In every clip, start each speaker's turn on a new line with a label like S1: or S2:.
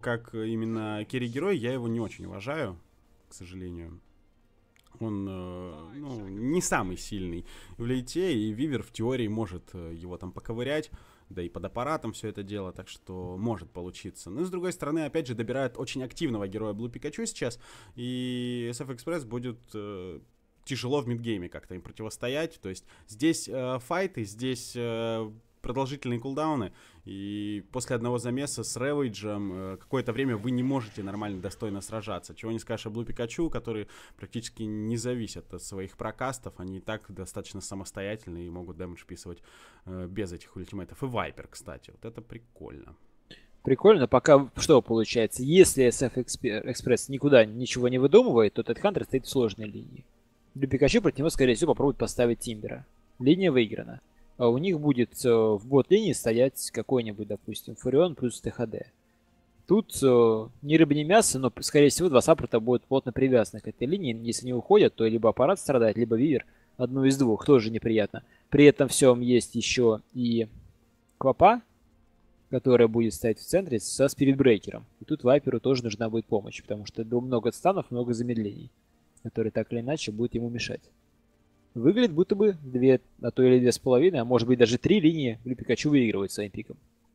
S1: как именно керри-герой, я его не очень уважаю, к сожалению. Он, ну, не самый сильный в лейте, и Вивер в теории может его там поковырять, да и под аппаратом все это дело, так что может получиться. Но, с другой стороны, опять же, добирают очень активного героя Blue Pikachu сейчас, и SF Express будет тяжело в мидгейме как-то им противостоять. То есть здесь файты, здесь продолжительные кулдауны, и после одного замеса с Рэвиджем какое-то время вы не можете нормально, достойно сражаться. Чего не скажешь о Blue Pikachu, которые практически не зависят от своих прокастов, они и так достаточно самостоятельны и могут дэмэдж вписывать без этих ультимейтов. И Вайпер, кстати, вот это прикольно.
S2: Прикольно, пока что получается, если SF Express никуда ничего не выдумывает, то Тед Хантер стоит в сложной линии. Для Пикачу против него, скорее всего, попробует поставить Тимбера. Линия выиграна. А у них будет в бот-линии стоять какой-нибудь, допустим, Фурион плюс ТХД. Тут ни рыба, ни мясо, но, скорее всего, два саппорта будут плотно привязаны к этой линии. Если не уходят, то либо аппарат страдает, либо Вивер. Одно из двух, тоже неприятно. При этом всем есть еще и Квапа, которая будет стоять в центре со спиритбрейкером. И тут Вайперу тоже нужна будет помощь, потому что много станов, много замедлений, которые так или иначе будут ему мешать. Выглядит, будто бы 2, а то или 2,5, а может быть даже 3 линии Blue Pikachu выигрывает своим пиком.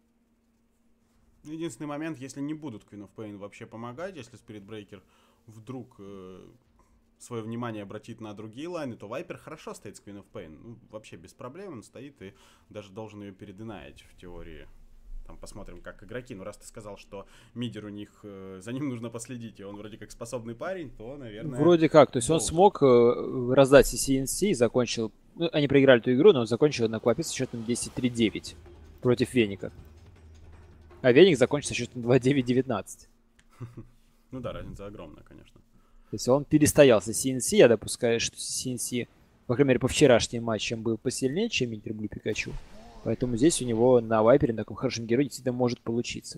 S1: Единственный момент, если не будут Queen of Pain вообще помогать, если Spirit Breaker вдруг свое внимание обратит на другие лайны, то Вайпер хорошо стоит с Queen of Pain. Ну, вообще без проблем он стоит и даже должен ее перединаить в теории. Там посмотрим, как игроки. Ну, раз ты сказал, что мидер у них, за ним нужно последить, и он вроде как способный парень, то, наверное...
S2: Вроде как. То есть он смог раздать CNC и закончил... Ну, они проиграли эту игру, но он закончил на Квапе со счетом 10-3-9 против Веника. А Веник закончил со счетом 2-9-19.
S1: Ну да, разница огромная, конечно.
S2: То есть он перестоялся CNC. Я допускаю, что CNC, по крайней мере, по вчерашним матчам был посильнее, чем Мидер Блю Пикачу. Поэтому здесь у него на Вайпере, на таком хорошем герое, действительно может получиться.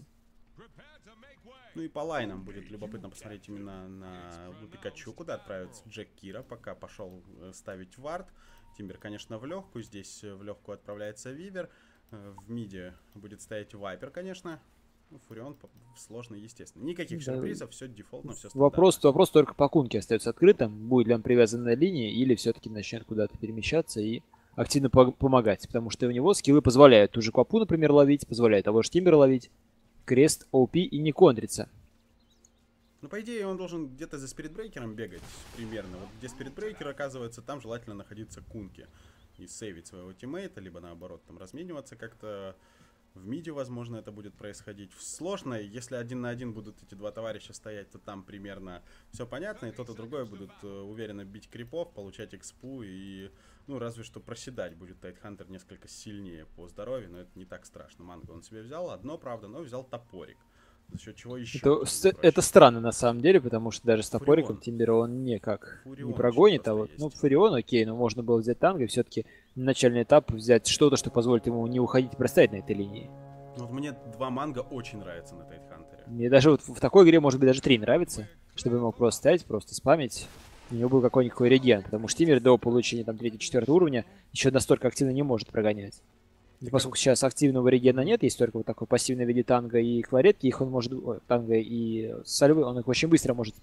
S1: Ну и по лайнам будет любопытно посмотреть именно на Пикачу, куда отправится Джек Кира, пока пошел ставить вард. Тимбер, конечно, в легкую. Здесь в легкую отправляется Вивер. В миде будет стоять Вайпер, конечно. Ну, Фурион сложно, естественно. Никаких сюрпризов, все дефолтно, все стандартно.
S2: Вопрос только по Кунке остается открытым. Будет ли он привязан на линии или все-таки начнет куда-то перемещаться и активно помогать, потому что у него скиллы позволяют ту же Квапу, например, ловить, позволяют того же Тимбера ловить, Крест, ОП и не контриться.
S1: Ну, по идее, он должен где-то за спиритбрейкером бегать примерно. Вот где спиритбрейкер оказывается, там желательно находиться Кунки и сейвить своего тиммейта, либо наоборот, там размениваться как-то. В миде, возможно, это будет происходить. Сложно, если 1 на 1 будут эти два товарища стоять, то там примерно все понятно, и тот и другой будут уверенно бить крипов, получать экспу, и, ну, разве что проседать будет Тайтхантер несколько сильнее по здоровью, но это не так страшно. Манго он себе взял, одно, правда, но взял топорик. За счет чего еще...
S2: Это странно, на самом деле, потому что даже с топориком Тимбера он никак не прогонит, а вот, ну, Фурион, окей, но можно было взять танго и все-таки на начальный этап взять что-то, что позволит ему не уходить и простоять на этой линии.
S1: Вот мне 2 манго очень нравятся на Тайтхантере.
S2: Мне даже вот в такой игре, может быть, даже 3 нравится, чтобы он мог просто стоять, просто спамить. У него был какой-никакой реген, потому что Тимбер до получения там 3-4 уровня еще настолько активно не может прогонять. И поскольку сейчас активного регена нет, есть только вот такой пассивный в виде танго и кларетки, их он может, танго и сальвы, он их очень быстро может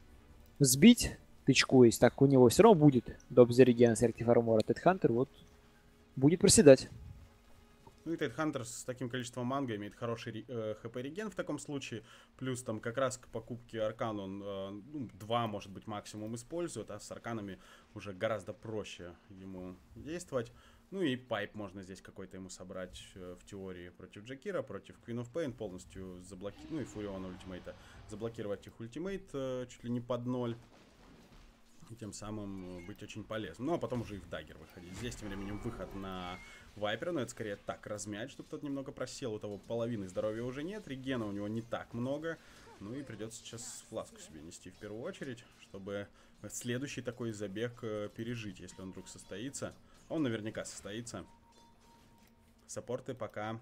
S2: сбить, тычкуясь, так у него все равно будет доп за реген с Active Armor, а Тедхантер вот будет проседать.
S1: Ну и Тайтхантер с таким количеством манго имеет хороший хп реген в таком случае, плюс там как раз к покупке аркан он 2, может быть, максимум использует, а с арканами уже гораздо проще ему действовать. Ну и пайп можно здесь какой-то ему собрать в теории против Джекира, против Queen of Pain, полностью заблокировать, ну и Фуриона ультимейта, заблокировать их ультимейт чуть ли не под 0. И тем самым быть очень полезным. Ну а потом уже и в даггер выходить. Здесь тем временем выход на Вайпера, но это скорее так размять, чтобы тот немного просел. У того половины здоровья уже нет, регена у него не так много. Ну и придется сейчас фласку себе нести в первую очередь, чтобы следующий такой забег пережить, если он вдруг состоится. Он наверняка состоится. Саппорты пока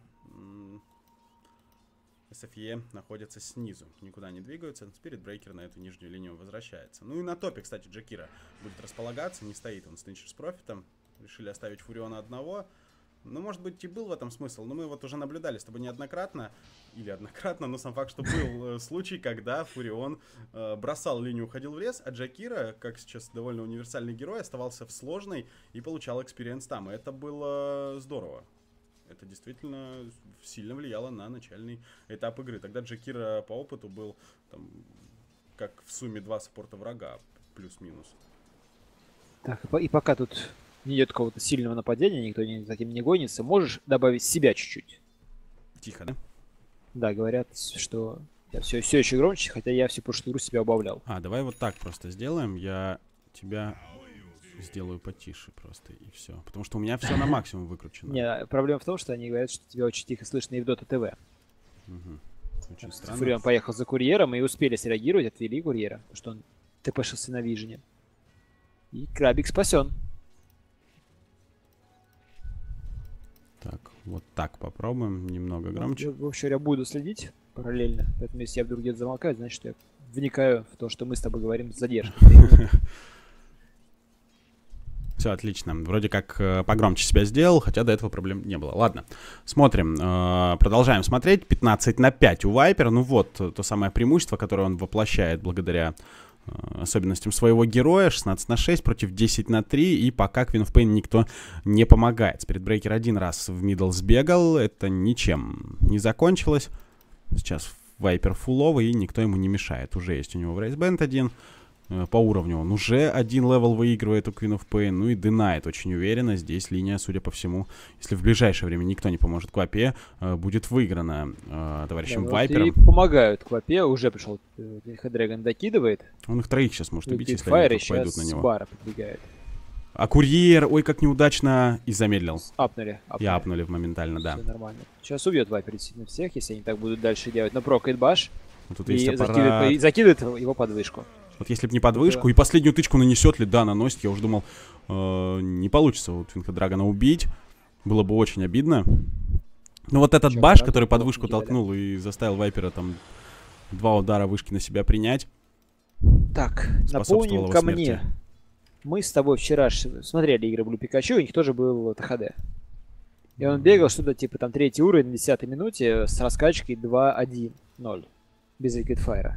S1: SFE находятся снизу. Никуда не двигаются. Spirit Breaker на эту нижнюю линию возвращается. Ну и на топе, кстати, Джекира будет располагаться. Не стоит он с Нинчер с профитом. Решили оставить Фуриона одного. Ну, может быть, и был в этом смысл, но мы вот уже наблюдали с тобой неоднократно, или однократно, но сам факт, что был случай, когда Фурион бросал линию, уходил в рез, а Джакира, как сейчас довольно универсальный герой, оставался в сложной и получал экспириенс там. И это было здорово. Это действительно сильно влияло на начальный этап игры. Тогда Джакира по опыту был там, как в сумме 2 саппорта врага, плюс-минус.
S2: Так, и пока тут не идет какого-то сильного нападения, никто за этим не гонится, можешь добавить себя чуть-чуть?
S1: Тихо, да?
S2: Да, говорят, что я все еще громче, хотя я всю прошлую игру себя убавлял.
S1: Давай вот так просто сделаем. Я тебя сделаю потише просто, и все. Потому что у меня все на максимум выкручено.
S2: Не, проблема в том, что они говорят, что тебя очень тихо слышно и в Dota TV.
S1: Очень странно.
S2: Фурион поехал за курьером и успели среагировать, отвели курьера, потому что он ТПшился на Вижене. И Крабик спасен.
S1: Так, вот так попробуем, немного громче.
S2: Я, в общем говоря, буду следить параллельно, поэтому если я вдруг где-то замолкаю, значит, что я вникаю в то, что мы с тобой говорим с задержкой.
S1: Все отлично. Вроде как погромче себя сделал, хотя до этого проблем не было. Ладно, смотрим. Продолжаем смотреть. 15-5 у Вайпера. Ну вот, то самое преимущество, которое он воплощает благодаря особенностям своего героя. 16-6 против 10-3. И пока Queen of Pain никто не помогает. Спиритбрейкер один раз в мидл сбегал. Это ничем не закончилось. Сейчас Вайпер фуловый, и никто ему не мешает. Уже есть у него Врейсбенд один. По уровню он уже один левел выигрывает у Queen of Pain. Ну и Denied очень уверенно. Здесь линия, судя по всему, если в ближайшее время никто не поможет Квапе, будет выиграна товарищем Вайпером.
S2: И помогают Квапе. Уже пришел Хедрэгон, докидывает.
S1: Он их троих сейчас может убить, если
S2: Файр
S1: они пойдут на него.
S2: Бара подбегает.
S1: А курьер, ой, как неудачно, и замедлил.
S2: Апнули.
S1: И апнули моментально, да.
S2: Все нормально. Сейчас убьет Вайпер действительно всех, если они так будут дальше делать. Но прокает баш.
S1: Тут
S2: И
S1: есть аппарат.
S2: закидывает его под вышку.
S1: Вот если бы не под вышку, и последнюю тычку нанесет ли, да, наносит, я уже думал, не получится у Твинка Драгона убить. Было бы очень обидно. Но вот этот баш, который под вышку толкнул и заставил Вайпера там 2 удара вышки на себя принять.
S2: Так, напомним ко мне. Мы с тобой вчера смотрели игры Блю Пикачу, у них тоже был ТХД. И он бегал что-то типа там 3-й уровень на 10-й минуте с раскачкой 2-1-0. Без Liquidfire.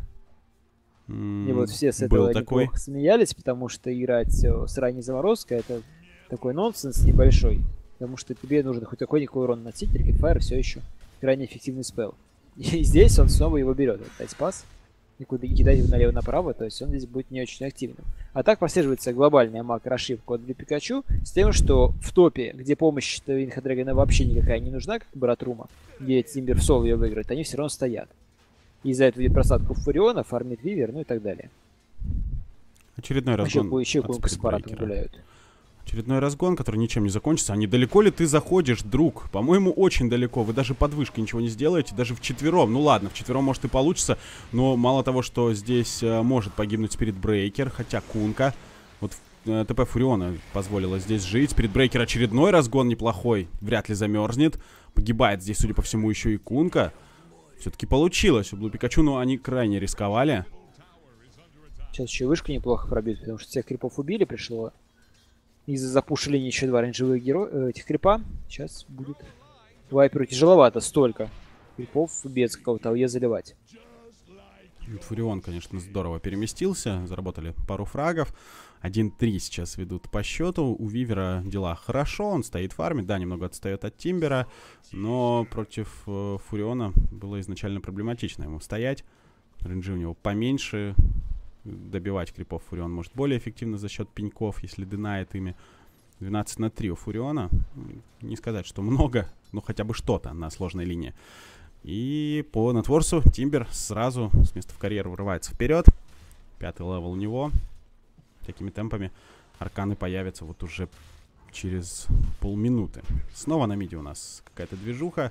S2: И вот все с этого неплохо смеялись, потому что играть с ранней заморозкой это такой нонсенс небольшой. Потому что тебе нужно хоть какой-никакой урон наносить, Liquidfire все еще крайне эффективный спелл. И здесь он снова его берет, этот тайспас. И кидать его налево-направо, то есть он здесь будет не очень активным. А так прослеживается глобальная макро-ошибка для Пикачу с тем, что в топе, где помощь Твинка Дрэгона вообще никакая не нужна, как Баратрума, где Тимбер в соло ее выиграет, они все равно стоят. И из-за этого видит просадку Фуриона, фармит Вивер, ну и так далее.
S1: Очередной разгон.
S2: Еще Кунг с аппаратом гуляют.
S1: Очередной разгон, который ничем не закончится. А недалеко ли ты заходишь, друг? По-моему, очень далеко. Вы даже под вышкой ничего не сделаете, даже вчетвером. Ну ладно, вчетвером может и получится, но мало того, что здесь может погибнуть Спиритбрейкер, хотя Кунка, вот ТП Фуриона позволила здесь жить. Спиритбрейкер очередной разгон неплохой, вряд ли замерзнет. Погибает здесь, судя по всему, еще и Кунка. Все-таки получилось у Блу Пикачу, но они крайне рисковали.
S2: Сейчас еще вышку неплохо пробьют, потому что всех крипов убили, пришло. Из-за запушили еще 2 оранжевых этих крипа. Сейчас будет Вайперу тяжеловато столько крипов без какого-то АОЕ заливать.
S1: Фурион, конечно, здорово переместился. Заработали пару фрагов. 1-3 сейчас ведут по счету. У Вивера дела хорошо. Он стоит фармит. Да, немного отстает от Тимбера. Но против Фуриона было изначально проблематично ему стоять. Ренджи у него поменьше. Добивать крипов Фурион может более эффективно за счет пеньков, если динает ими. 12-3 у Фуриона. Не сказать, что много, но хотя бы что-то на сложной линии. И по нетворсу Тимбер сразу с места в карьеру вырывается вперед. 5-й левел у него. Такими темпами арканы появятся вот уже через полминуты. Снова на миде у нас какая-то движуха.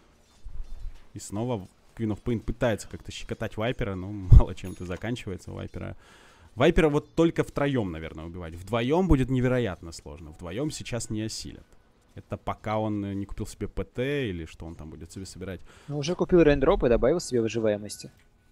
S1: И снова Queen of Pain пытается как-то щекотать Вайпера, но мало чем-то заканчивается Вайпера. Вайпера вот только втроем, наверное, убивать. Вдвоем будет невероятно сложно. Вдвоем сейчас не осилят. Это пока он не купил себе ПТ или что он там будет себе собирать.
S2: Ну, уже купил рейндроп и добавил себе выживаемости.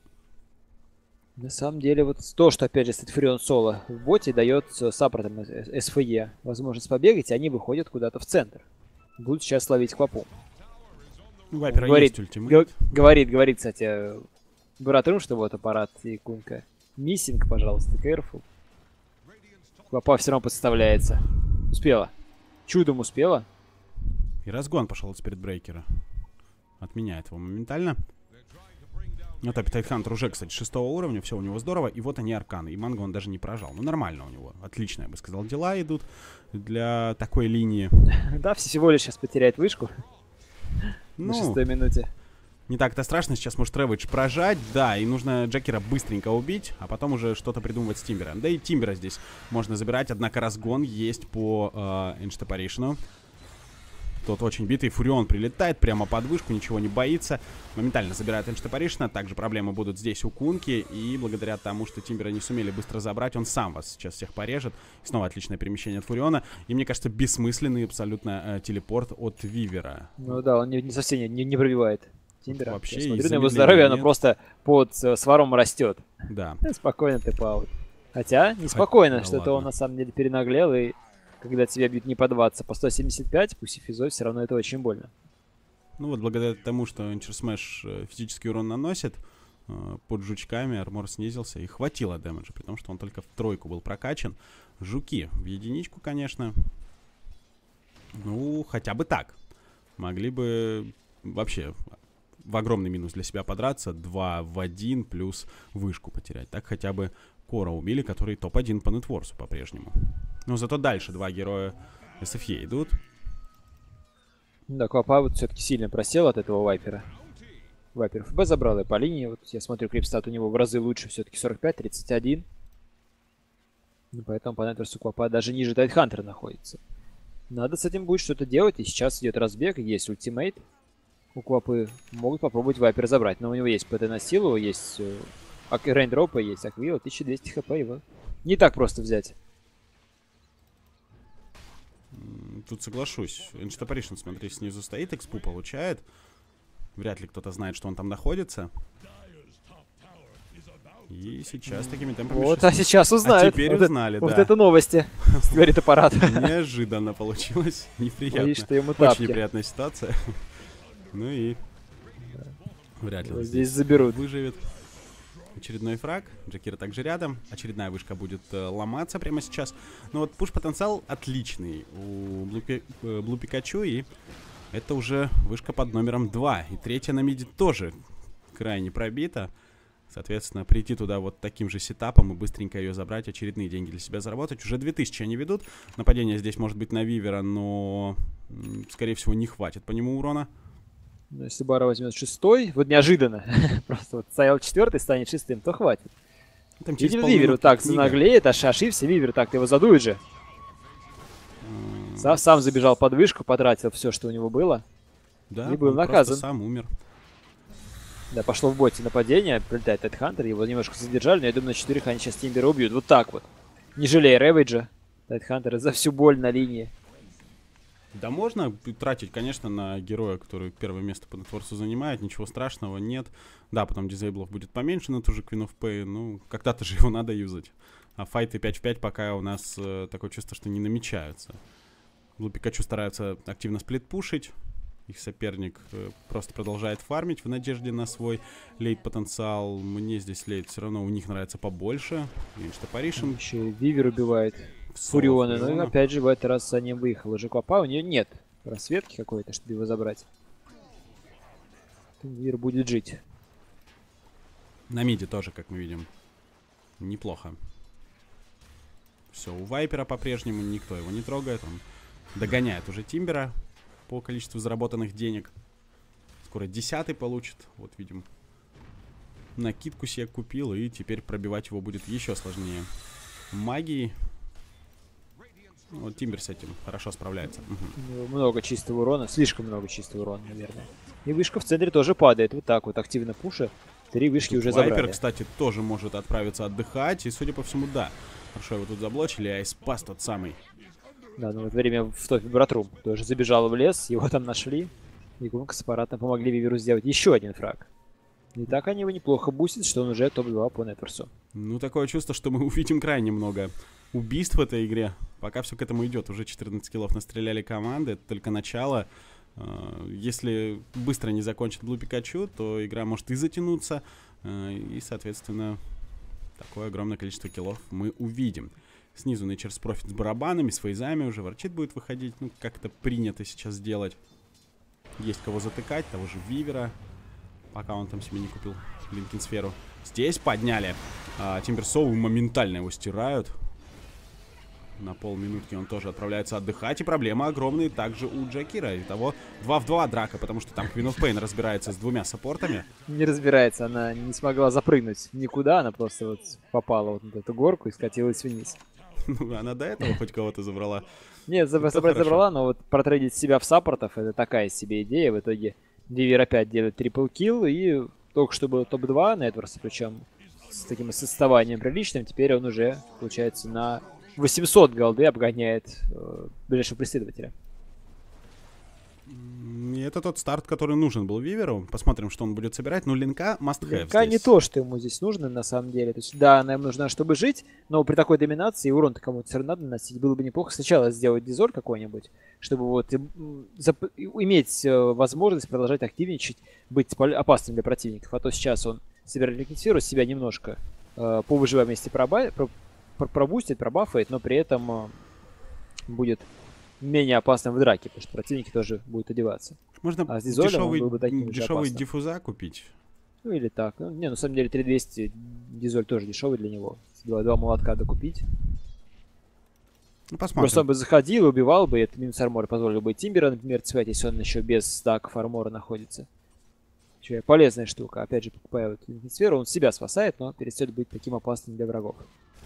S2: На самом деле, вот то, что, опять же, стоит Фурион соло в боте, дает саппортам СФЕ возможность побегать, и они выходят куда-то в центр. будут сейчас ловить Квапу.
S1: У Вайпера
S2: Говорит,
S1: есть ультимейт.
S2: говорит, кстати, Братрум, что вот аппарат и Кунка. Миссинг, пожалуйста, careful. Квапа все равно подставляется. Успела. Чудом успела.
S1: И разгон пошел от спиритбрейкера. Отменяет его моментально. Ну, топе Тайтхантер уже, кстати, 6 уровня, все у него здорово. И вот они арканы. И манго он даже не прожал. Ну, нормально у него. Отлично, я бы сказал, дела идут для такой линии.
S2: Да, всего лишь сейчас потеряет вышку на
S1: Ну,
S2: 6-й минуте.
S1: не так-то страшно. Сейчас может Рэвидж прожать. Да, и нужно Джекера быстренько убить, а потом уже что-то придумывать с Тимбером. Да и Тимбера здесь можно забирать. Однако разгон есть по Энштепаришну. Тот очень битый. Фурион прилетает прямо под вышку, ничего не боится. Моментально забирает Энштепаришна. Также проблемы будут здесь у Кунки. И благодаря тому, что Тимбера не сумели быстро забрать, он сам вас сейчас всех порежет. И снова отличное перемещение от Фуриона. И мне кажется, бессмысленный абсолютно телепорт от Вивера.
S2: Ну да, он совсем не пробивает Тимбера.
S1: Вообще,
S2: Я
S1: и
S2: смотрю на его
S1: замедления
S2: здоровье, оно
S1: нет.
S2: просто под сваром растет.
S1: Да.
S2: Спокойно ты паут. Хотя, неспокойно,
S1: Да
S2: что-то он
S1: ладно.
S2: на самом деле перенаглел, и когда тебя бьют не по 20, а по 175, пусть и физой, все равно это очень больно.
S1: Ну вот, благодаря тому, что Энчер Смэш физический урон наносит, под жучками армор снизился и хватило дэмэджа, при том, что он только в тройку был прокачан. Жуки в единичку, конечно. Ну, хотя бы так. Могли бы вообще в огромный минус для себя подраться. 2 в 1 плюс вышку потерять. Так хотя бы Кора убили, который топ-1 по нетворсу по-прежнему. Но зато дальше два героя SFE идут.
S2: Да, Квапа вот все-таки сильно просел от этого Вайпера. Вайпер ФБ забрал и по линии. Вот я смотрю, крипстат у него в разы лучше, все-таки 45-31. И поэтому по нетверсу Квапа даже ниже Тайтхантера находится. Надо с этим будет что-то делать, и сейчас идет разбег, есть ультимейт. У Квапы могут попробовать Вайпер забрать, но у него есть ПТ на силу, есть рейндропы, есть Аквила, 1200 хп, его не так просто взять.
S1: Тут соглашусь. Энштепаришн, смотри, снизу стоит, экспу получает. Вряд ли кто-то знает, что он там находится. И сейчас такими темпами...
S2: Вот, а сейчас узнают.
S1: А теперь
S2: вот
S1: узнали,
S2: это,
S1: да.
S2: Вот это новости, говорит аппарат.
S1: Неожиданно получилось. Неприятно.
S2: Боюсь, что ему
S1: Очень
S2: тапки.
S1: неприятная ситуация. Ну и... Вряд ли он
S2: Здесь заберут.
S1: выживет. Очередной фраг. Джакира также рядом. Очередная вышка будет ломаться прямо сейчас. Но вот пуш-потенциал отличный у Блу Пикачу. И это уже вышка под номером 2. И третья на миде тоже крайне пробита. Соответственно, прийти туда вот таким же сетапом и быстренько ее забрать, очередные деньги для себя заработать. Уже 2000 они ведут. Нападение здесь может быть на Вивера, но, скорее всего, не хватит по нему урона.
S2: Но если Бара возьмет 6-й, вот неожиданно, просто вот стоял 4-й, станет 6-м, то хватит.
S1: Там через
S2: Видим,
S1: полминуты
S2: Вивер вот так
S1: книга.
S2: наглеет, ошибся, Вивер так его задует же. Сам забежал под вышку, потратил все, что у него было.
S1: Да,
S2: и был
S1: он просто
S2: наказан.
S1: сам умер.
S2: Да, пошло в боте нападение, прилетает Тайтхантер, его немножко задержали, но я думаю, на 4 они сейчас Тимбера убьют. Вот так вот. Не жалея Рэвиджа, Тайтхантера за всю боль на линии.
S1: Да можно тратить, конечно, на героя, который первое место по нетворсу занимает. Ничего страшного нет. Да, потом дизейблов будет поменьше на ту же Queen of Pain. Ну, когда-то же его надо юзать. А файты 5 в 5 пока у нас такое чувство, что не намечаются. Блу Пикачу стараются активно сплит-пушить. Их соперник просто продолжает фармить в надежде на свой лейт-потенциал. Мне здесь лейт все равно у них нравится побольше. И Штапаришин.
S2: Еще и Вивер убивает Фуриона. Ну и опять же в этот раз за ним выехал уже Квапа. У нее нет просветки какой-то, чтобы его забрать. Вивер будет жить.
S1: На миде тоже, как мы видим, неплохо. Все, у Вайпера по-прежнему никто его не трогает. Он догоняет уже Тимбера по количеству заработанных денег. Скоро 10-й получит. Вот видим. Накидку себе купил, и теперь пробивать его будет еще сложнее. Магией. Вот Тимбер с этим хорошо справляется. Угу.
S2: Много чистого урона, слишком много чистого урона, наверное. И вышка в центре тоже падает. Вот так вот, активно пуша. 3 вышки
S1: Тут
S2: уже
S1: Вайпер,
S2: забрали.
S1: кстати, тоже может отправиться отдыхать. И, судя по всему, да. Хорошо его тут заблочили, а Айспас тот самый.
S2: Да, ну вот время в топе Братрум тоже забежал в лес, его там нашли. И Гунка с аппаратом помогли Виверу сделать еще один фраг. И так они его неплохо бустят, что он уже топ-2 по нетверсу.
S1: Ну, такое чувство, что мы увидим крайне много убийств в этой игре. Пока все к этому идет. Уже 14 киллов настреляли команды. Это только начало. Если быстро не закончит Блу Пикачу, то игра может и затянуться. И, соответственно, такое огромное количество киллов мы увидим. Снизу Nature's Prophet с барабанами, с фейзами уже. Ворчит будет выходить. Ну, как это принято сейчас делать. Есть кого затыкать. Того же Вивера. Пока он там себе не купил Линкин сферу. Здесь подняли. Тимберсоу моментально его стирают. На полминутки он тоже отправляется отдыхать. И проблемы огромные также у Джакира. Итого 2 в 2 драка, потому что там Queen of Pain разбирается с двумя саппортами.
S2: Не разбирается, она не смогла запрыгнуть никуда, она просто вот попала вот на эту горку и скатилась вниз.
S1: Ну, она до этого хоть кого-то забрала.
S2: Нет, забрала, но вот протрейдить себя в саппортов — это такая себе идея. В итоге Вивер опять делает трипл килл, и только что был топ-2 Нетворса, причем с таким составанием приличным. Теперь он уже, получается, на 800 голды обгоняет ближайшего преследователя.
S1: И это тот старт, который нужен был Виверу. Посмотрим, что он будет собирать. Но линка must have
S2: Линка
S1: здесь.
S2: не то, что ему здесь нужно, на самом деле. То есть, да, она ему нужна, чтобы жить, но при такой доминации урон-то кому-то все равно надо наносить. Было бы неплохо сначала сделать дизоль какой-нибудь, чтобы вот иметь возможность продолжать активничать, быть опасным для противников. А то сейчас он собирает ликвидсферу, себя немножко по выживаемости пробустит, пробафает, но при этом будет менее опасным в драке, потому что противники тоже будут одеваться.
S1: Можно дешевый диффуза купить.
S2: Ну или так. Ну, не, на самом деле 3200 дизоль тоже дешевый для него. Два молотка докупить.
S1: Ну, посмотрим.
S2: Просто он бы заходил, убивал бы, и это минус армора позволил бы Тимбера, например, цвет, если он еще без стаков армора находится. Полезная штука. Опять же, покупая вот сферу, он себя спасает, но перестает быть таким опасным для врагов.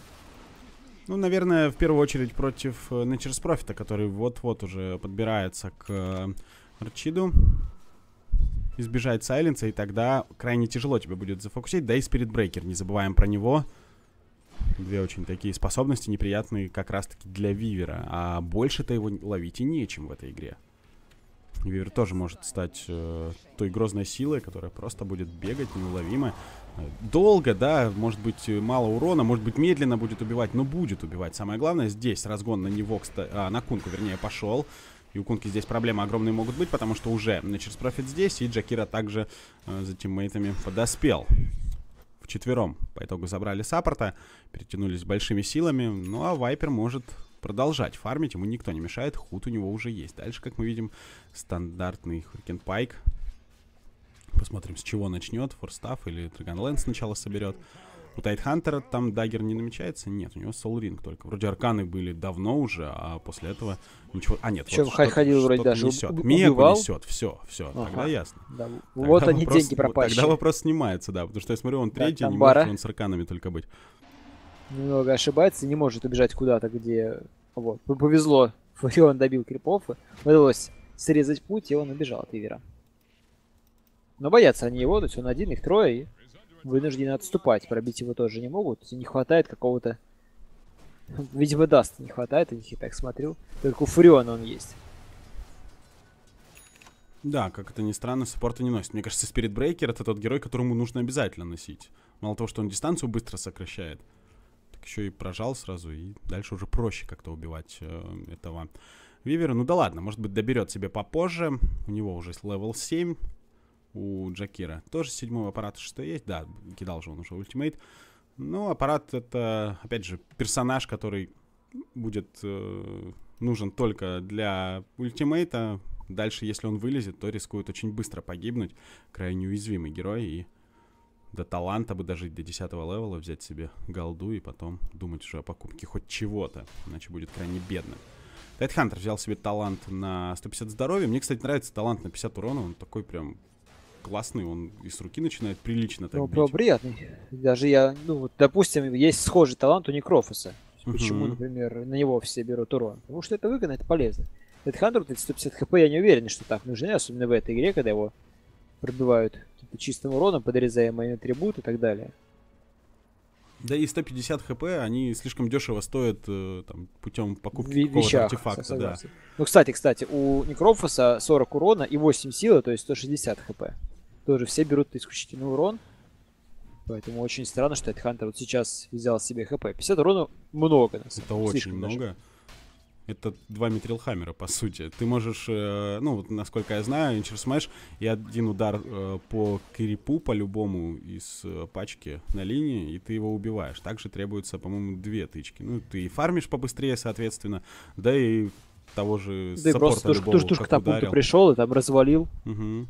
S1: Ну, наверное, в первую очередь против Nature's Prophet, который вот-вот уже подбирается к Арчиду. Избежать сайленса, и тогда крайне тяжело тебе будет зафокусить. Да и Spirit Breaker, не забываем про него. Две очень такие способности неприятные как раз-таки для Вивера. А больше-то его ловить и нечем в этой игре. Вивер тоже может стать той грозной силой, которая просто будет бегать неуловимо. Долго, да, может быть мало урона, может быть медленно будет убивать, но будет убивать. Самое главное, здесь разгон на него, на Кунку, вернее, пошел. И у Кунки здесь проблемы огромные могут быть, потому что уже Nature's Prophet здесь, и Джакира также за тиммейтами подоспел. Вчетвером по итогу забрали саппорта, перетянулись большими силами. Ну а Вайпер может продолжать фармить, ему никто не мешает, худ у него уже есть. Дальше, как мы видим, стандартный Hurricane Pike. Посмотрим, с чего начнет. Форстаф или Dragonlance сначала соберет. У Тайтхантера там даггер не намечается? Нет, у него Soul Ring только. Вроде арканы были давно уже, а после этого ничего... А, нет,
S2: причем
S1: вот
S2: ходил вроде даже
S1: Мегу несет, все, ага. Тогда ясно.
S2: Да.
S1: Тогда
S2: вот они, деньги пропащие.
S1: Тогда вопрос снимается, да, потому что я смотрю, он третий,
S2: да,
S1: не может он с арканами только быть.
S2: Немного ошибается, не может убежать куда-то, где... Вот, повезло, Фурион добил крипов, удалось срезать путь, и он убежал от Вивера. Но боятся они его, то есть он один, их трое, и вынуждены отступать. Пробить его тоже не могут. Не хватает какого-то... Видимо, даст не хватает, я так смотрю. Только у Фуриона он есть.
S1: Да, как это ни странно, саппорта не носит. Мне кажется, Spirit Breaker — это тот герой, которому нужно обязательно носить. Мало того, что он дистанцию быстро сокращает, так еще и прожал сразу, и дальше уже проще как-то убивать этого Вивера. Ну да ладно, может быть, доберет себе попозже. У него уже левел 7. У Джакира тоже 7-й аппарат, что есть. Да, кидал же он уже ультимейт. Но аппарат — это, опять же, персонаж, который будет нужен только для ультимейта. Дальше, если он вылезет, то рискует очень быстро погибнуть. Крайне уязвимый герой. И до таланта бы дожить до 10-го левела, взять себе голду и потом думать уже о покупке хоть чего-то. Иначе будет крайне бедно. Тайтхантер взял себе талант на 150 здоровья. Мне, кстати, нравится талант на 50 урона. Он такой прям... классный, он и с руки начинает прилично так бить.
S2: Приятный. Даже я, ну вот, допустим, есть схожий талант у Некрофоса. Почему, например, на него все берут урон? Потому что это выгодно, это полезно. Тайтхантер, 150 хп, я не уверен, что так нужны, особенно в этой игре, когда его пробивают чистым уроном, подрезая мои атрибуты и так далее.
S1: Да и 150 хп, они слишком дешево стоят там, путем покупки какого-то артефакта. Да.
S2: Ну, кстати, у Некрофоса 40 урона и 8 силы, то есть 160 хп. Тоже все берут исключительно урон. Поэтому очень странно, что этот Хантер вот сейчас взял себе ХП. 50 урона много.
S1: Это очень много. Даже. Это 2 Митрилхаммера, по сути. Ты можешь, ну, вот, насколько я знаю, Incher Smash и один удар по крипу, по-любому, из пачки на линии, и ты его убиваешь. Также требуется, по-моему, 2 тычки. Ну, ты и фармишь побыстрее, соответственно, да и того же
S2: да саппорта любого, просто тушка катапульту пришел и там развалил.
S1: Угу.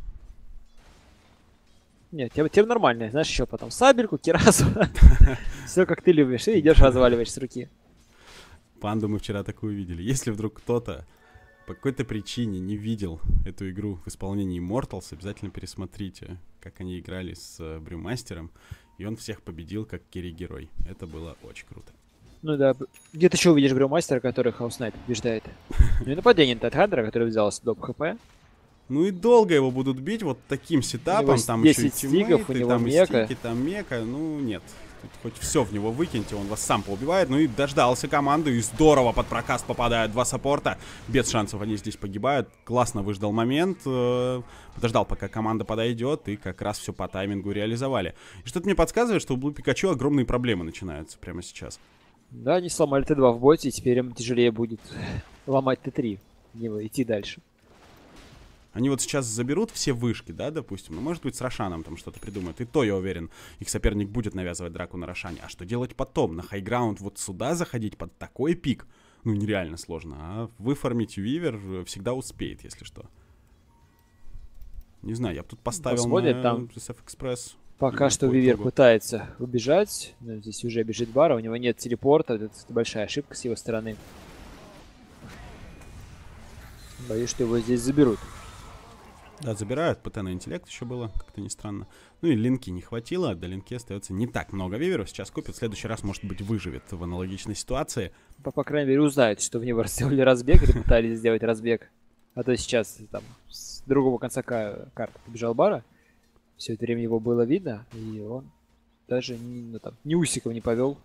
S2: Нет, тем нормально. Знаешь, еще потом сабельку, кирасу. Все как ты любишь. И идешь разваливаешь с руки.
S1: Панду мы вчера такую видели. Если вдруг кто-то по какой-то причине не видел эту игру в исполнении Immortals, обязательно пересмотрите, как они играли с Брюмастером, и он всех победил как керри-герой. Это было очень круто.
S2: Ну да, где ты еще увидишь Брюмастера, который Хаус Найт побеждает. Ну и нападение Тайтхантера, который взялся доп. ХП.
S1: Ну и долго его будут бить вот таким сетапом, там еще и тиммейты,
S2: у него
S1: там
S2: мека.
S1: И стики, там мека, ну нет. Тут хоть все в него выкиньте, он вас сам поубивает. Ну и дождался команды, и здорово под прокаст попадают 2 саппорта. Без шансов они здесь погибают. Классно выждал момент, подождал, пока команда подойдет, и как раз все по таймингу реализовали. И что-то мне подсказывает, что у Blue Pikachu огромные проблемы начинаются прямо сейчас.
S2: Да, они сломали Т2 в боте, и теперь им тяжелее будет ломать Т3, идти дальше.
S1: Они вот сейчас заберут все вышки, да, допустим, ну, может быть, с Рошаном там что-то придумают. И то, я уверен, их соперник будет навязывать драку на Рошане. А что делать потом? На хайграунд вот сюда заходить под такой пик? Ну, нереально сложно. А выфармить Вивер всегда успеет, если что. Не знаю, я бы тут поставил на
S2: там
S1: SF Express.
S2: Пока что Вивер пытается убежать. Но здесь уже бежит Бара, у него нет телепорта. Это большая ошибка с его стороны. Боюсь, что его здесь заберут.
S1: Да, забирают. ПТ на интеллект еще было, как-то не странно. Ну и линки не хватило. До линки остается не так много виверов. Сейчас купит. В следующий раз, может быть, выживет в аналогичной ситуации.
S2: По крайней мере, узнают, что в него сделали разбег или пытались сделать разбег. А то сейчас там с другого конца карты побежал Бара. Все это время его было видно. И он даже ни усиком не повел.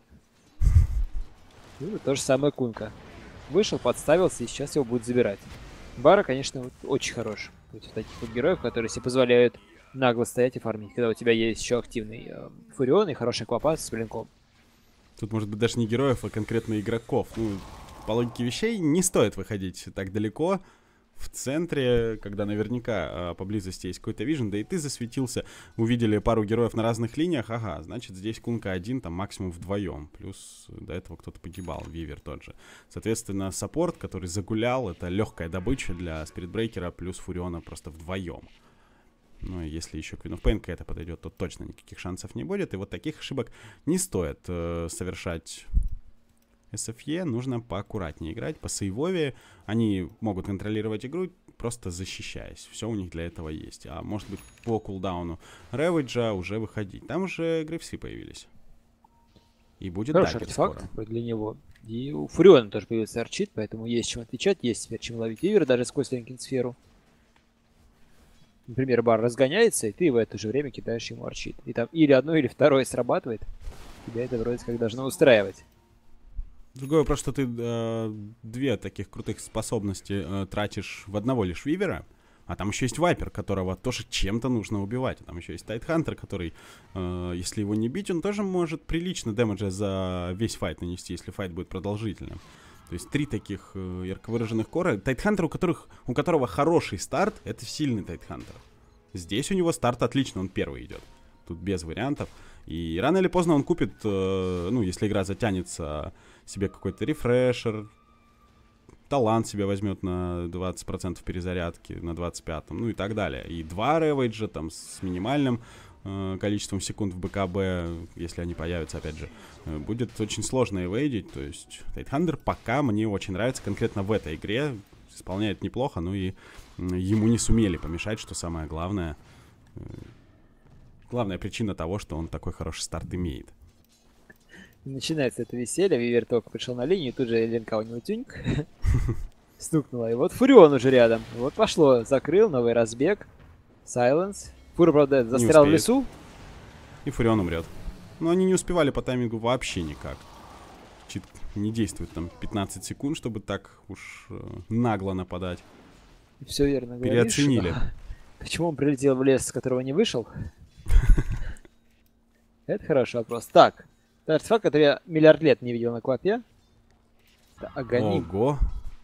S2: И то же самое Кунка. Вышел, подставился и сейчас его будут забирать. Бара, конечно, очень хорош. Против таких вот героев, которые себе позволяют нагло стоять и фармить, когда у тебя есть еще активный Фурион и хороший Аквапас с блинком.
S1: Тут, может быть, даже не героев, а конкретно игроков. Ну, по логике вещей, не стоит выходить так далеко в центре, когда наверняка поблизости есть какой-то вижен, да и ты засветился, увидели пару героев на разных линиях, ага, значит, здесь Кунка один, там максимум вдвоем, плюс до этого кто-то погибал, Вивер тот же. Соответственно, саппорт, который загулял, это легкая добыча для Спиритбрейкера, плюс Фуриона просто вдвоем. Ну, и если еще Queen of Pain это подойдет, то точно никаких шансов не будет, и вот таких ошибок не стоит совершать. SFE нужно поаккуратнее играть, по сейвове. Они могут контролировать игру, просто защищаясь. Все у них для этого есть. А может быть, по кулдауну Рэвиджа уже выходить. Там уже грейвсы появились. И будет
S2: хороший артефакт для него. И у Фуриона тоже появился арчит, поэтому есть чем отвечать, есть теперь чем ловить Вивер, даже сквозь Линкин-сферу. Например, бар разгоняется, и ты в это же время кидаешь ему арчит. И там или одно, или второе срабатывает. Тебя это вроде как должно устраивать.
S1: Другой вопрос, что ты две таких крутых способности тратишь в одного лишь Вивера, а там еще есть Вайпер, которого тоже чем-то нужно убивать. Там еще есть Тайтхантер, который, если его не бить, он тоже может прилично дэмэджа за весь файт нанести, если файт будет продолжительным. То есть 3 таких ярко выраженных кора. Тайтхантер, у которого хороший старт, это сильный Тайтхантер. Здесь у него старт отлично, он первый идет. Тут без вариантов. И рано или поздно он купит, ну, если игра затянется, себе какой-то рефрешер, талант себе возьмет на 20% перезарядки, на 25-м, ну и так далее. И 2 ревейджа там с минимальным количеством секунд в БКБ, если они появятся, опять же, будет очень сложно эвейдить. То есть Тайтхантер пока мне очень нравится конкретно в этой игре. Исполняет неплохо, но и ему не сумели помешать, что самое главное. Главная причина того, что он такой хороший старт имеет.
S2: Начинается это веселье, Вивер только пришел на линию, тут же ЛНК у него тюньк стукнула. И вот Фурион уже рядом. Вот пошло, закрыл, новый разбег. Сайленс. Фура, правда, застрял в лесу.
S1: И Фурион умрет. Но они не успевали по таймингу вообще никак. Чит не действует там 15 секунд, чтобы так уж нагло нападать.
S2: Все верно говоришь.
S1: Переоценили.
S2: Почему он прилетел в лес, с которого не вышел? Это хороший вопрос. Так, это артефакт, который я миллиард лет не видел на Квапе. Это Аганим.
S1: Ого.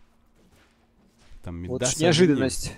S1: Там
S2: Вот
S1: Мидас
S2: ж неожиданность.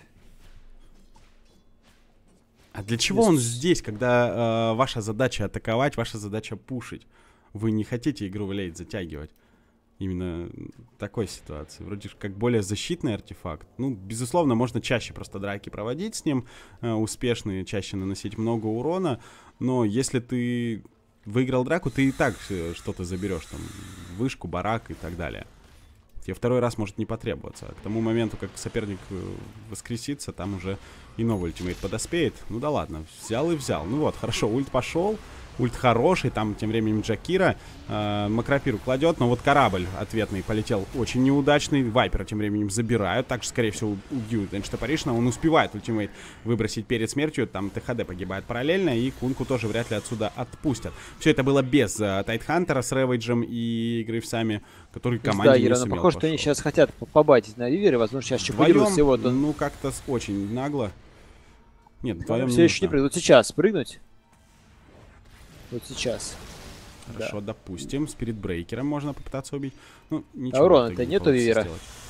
S1: А для чего он здесь, когда ваша задача атаковать, ваша задача пушить? Вы не хотите игру в лейт затягивать. Именно такой ситуации. Вроде как более защитный артефакт. Ну, безусловно, можно чаще просто драки проводить с ним, успешные, чаще наносить много урона. Но если ты выиграл драку, ты и так что-то заберешь. Там, вышку, барак и так далее. Тебе второй раз может не потребоваться. А к тому моменту, как соперник воскресится, там уже и новый ультимейт подоспеет. Ну да ладно, взял и взял. Ну вот, хорошо, ульт пошел. Ульт хороший, там тем временем Джакира Макропиру кладет, но вот корабль ответный полетел очень неудачный. Вайпера тем временем забирают, также, скорее всего, убьют Энштепаришна. Он успевает ультимейт выбросить перед смертью, там ТХД погибает параллельно, и Кунку тоже вряд ли отсюда отпустят. Все это было без Тайтхантера с Рэвиджем и Грейвсами, который команде не сумел.
S2: Похоже, что они сейчас хотят побатить на Ривере, возможно, сейчас еще поделются. Вот он.
S1: Ну, как-то очень нагло. Нет, вдвоем
S2: все еще не прыгнут. Сейчас прыгнуть. Вот сейчас.
S1: Хорошо, да. Допустим. Спиритбрейкером можно попытаться убить. Ну, ничего.
S2: А урона-то нет у Вивера.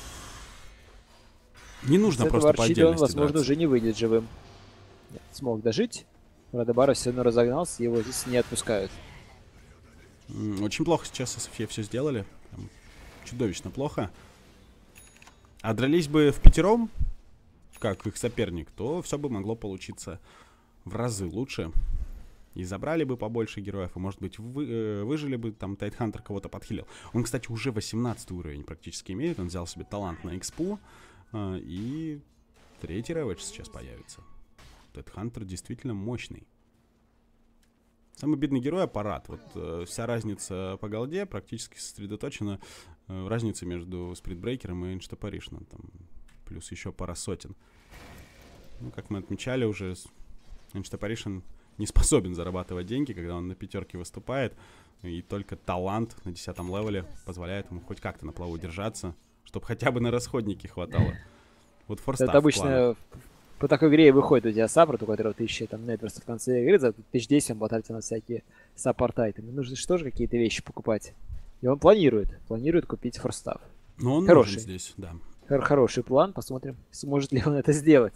S1: Не нужно просто по отдельности
S2: он, возможно, уже не выйдет живым. Нет, смог дожить. Радебара все равно разогнался, его здесь не отпускают.
S1: Очень плохо сейчас София все сделали. Прям чудовищно плохо. А дрались бы впятером, как их соперник, то все бы могло получиться в разы лучше. И забрали бы побольше героев, и, может быть, выжили бы, там, Тайтхантер кого-то подхилил. Он, кстати, уже 18 уровень практически имеет. Он взял себе талант на экспу. И третий Рэвидж сейчас появится. Тайтхантер действительно мощный. Самый бедный герой — Аппарат. Вот вся разница по голде практически сосредоточена в разнице между Спиритбрейкером и Энштепаришном. Там плюс еще пара сотен. Ну, как мы отмечали уже, Энштепаришн не способен зарабатывать деньги, когда он на пятерке выступает. И только талант на 10-м левеле позволяет ему хоть как-то на плаву держаться, чтобы хотя бы на расходники хватало. Вот форстав.
S2: Это обычно по такой игре и выходит у тебя саппорт, у которого 1000 там нетверстов в конце игры, за 1010 он потратит на всякие саппорт-айтемы. Нужно же тоже какие-то вещи покупать. И он планирует купить форстав.
S1: Но он
S2: хороший
S1: здесь, да.
S2: Хороший план, посмотрим, сможет ли он это сделать.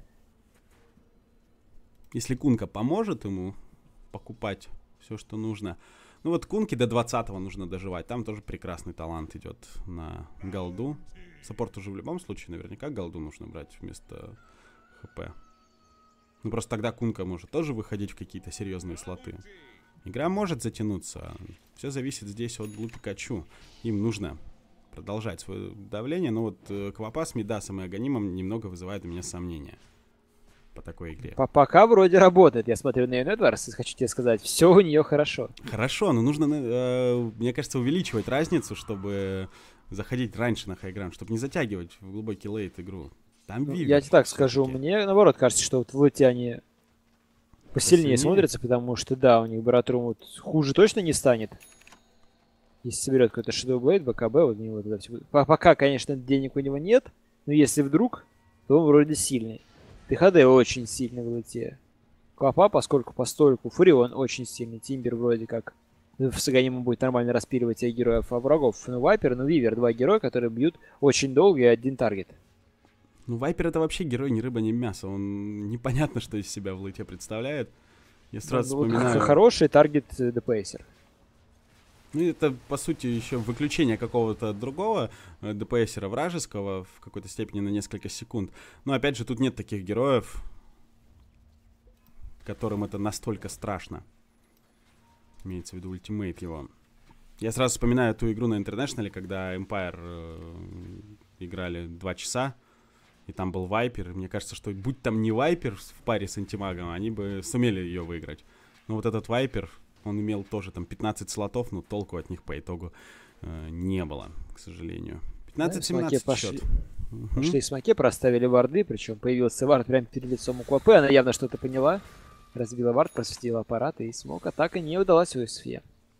S1: Если Кунка поможет ему покупать все, что нужно. Ну вот Кунки до 20-го нужно доживать. Там тоже прекрасный талант идет на голду. Саппорт уже в любом случае наверняка голду нужно брать вместо ХП. Ну просто тогда Кунка может тоже выходить в какие-то серьезные слоты. Игра может затянуться. Все зависит здесь от Блу Пикачу. Им нужно продолжать свое давление. Но вот Квапа с Мидасом и Аганимом немного вызывает у меня сомнения по такой игре.
S2: Пока вроде работает. Я смотрю на Юнетварс и хочу тебе сказать, все у нее хорошо.
S1: Хорошо, но нужно, мне кажется, увеличивать разницу, чтобы заходить раньше на хайграунд, чтобы не затягивать в глубокий лейт игру. Там
S2: я тебе так скажу, мне наоборот кажется, что вот в лейте они посильнее смотрятся, потому что, да, у них Баратрум вот хуже точно не станет. Если соберет какой-то Shadow Blade, БКБ, вот у него тогда все будет. Пока, конечно, денег у него нет, но если вдруг, то он вроде сильный. ТХД очень сильный в лейте. Квапа, постольку. Фурион очень сильный. Тимбер вроде как в Саганиму будет нормально распиливать и героев, а врагов. Ну, Вайпер, ну, Вивер. Два героя, которые бьют очень долго и один таргет.
S1: Ну, Вайпер — это вообще герой ни рыба, ни мясо. Он непонятно, что из себя в лейте представляет. Я сразу вспоминаю...
S2: Хороший таргет ДПСер.
S1: Ну, это, по сути, еще выключение какого-то другого ДПСера вражеского в какой-то степени на несколько секунд. Но, опять же, тут нет таких героев, которым это настолько страшно. Имеется в виду ультимейт его. Я сразу вспоминаю ту игру на International, когда Empire играли 2 часа, и там был Вайпер. Мне кажется, что будь там не Вайпер в паре с Антимагом, они бы сумели ее выиграть. Но вот этот Вайпер... Он имел тоже там 15 слотов, но толку от них по итогу не было, к сожалению. 15-17 счет.
S2: Пошли в смоке, проставили варды, причем появился вард прямо перед лицом у Квапы. Она явно что-то поняла. Разбила вард, просветила аппарат, и смог атака не удалась у СФЕ.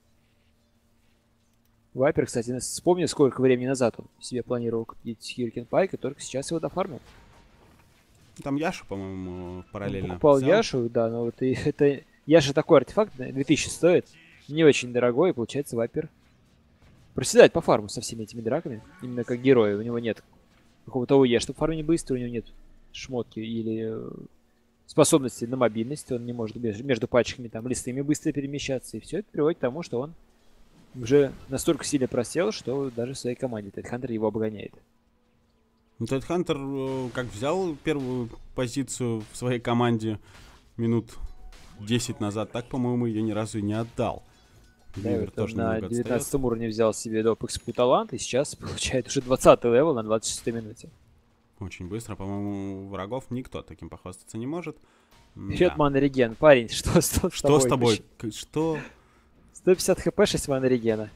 S2: Вайпер, кстати, вспомнил, сколько времени назад он себе планировал купить Хьюрикен Пайк, и только сейчас его дофармил.
S1: Там Яшу, по-моему, параллельно.
S2: Он покупал Яшу, да, но вот и это Я же такой артефакт 2000 стоит. Не очень дорогой, и получается Вайпер проседает по фарму со всеми этими драками. Именно как герой. У него нет какого-то ОЕ, чтобы фармить быстро, у него нет шмотки или способности на мобильность. Он не может между пачками там листами быстро перемещаться. И все это приводит к тому, что он уже настолько сильно просел, что даже в своей команде Тайтхантер его обгоняет.
S1: Ну, Тайтхантер как взял первую позицию в своей команде минут 10 назад, так, по-моему, ее ни разу и не отдал.
S2: Да, тоже на 19 уровне взял себе доп. XP талант, и сейчас получает уже 20 левел на 26 минуте.
S1: Очень быстро, по-моему, врагов никто таким похвастаться не может.
S2: Вперед, да. Мана реген. Парень, что с тобой?
S1: Что?
S2: 150 хп, 6 мана регена.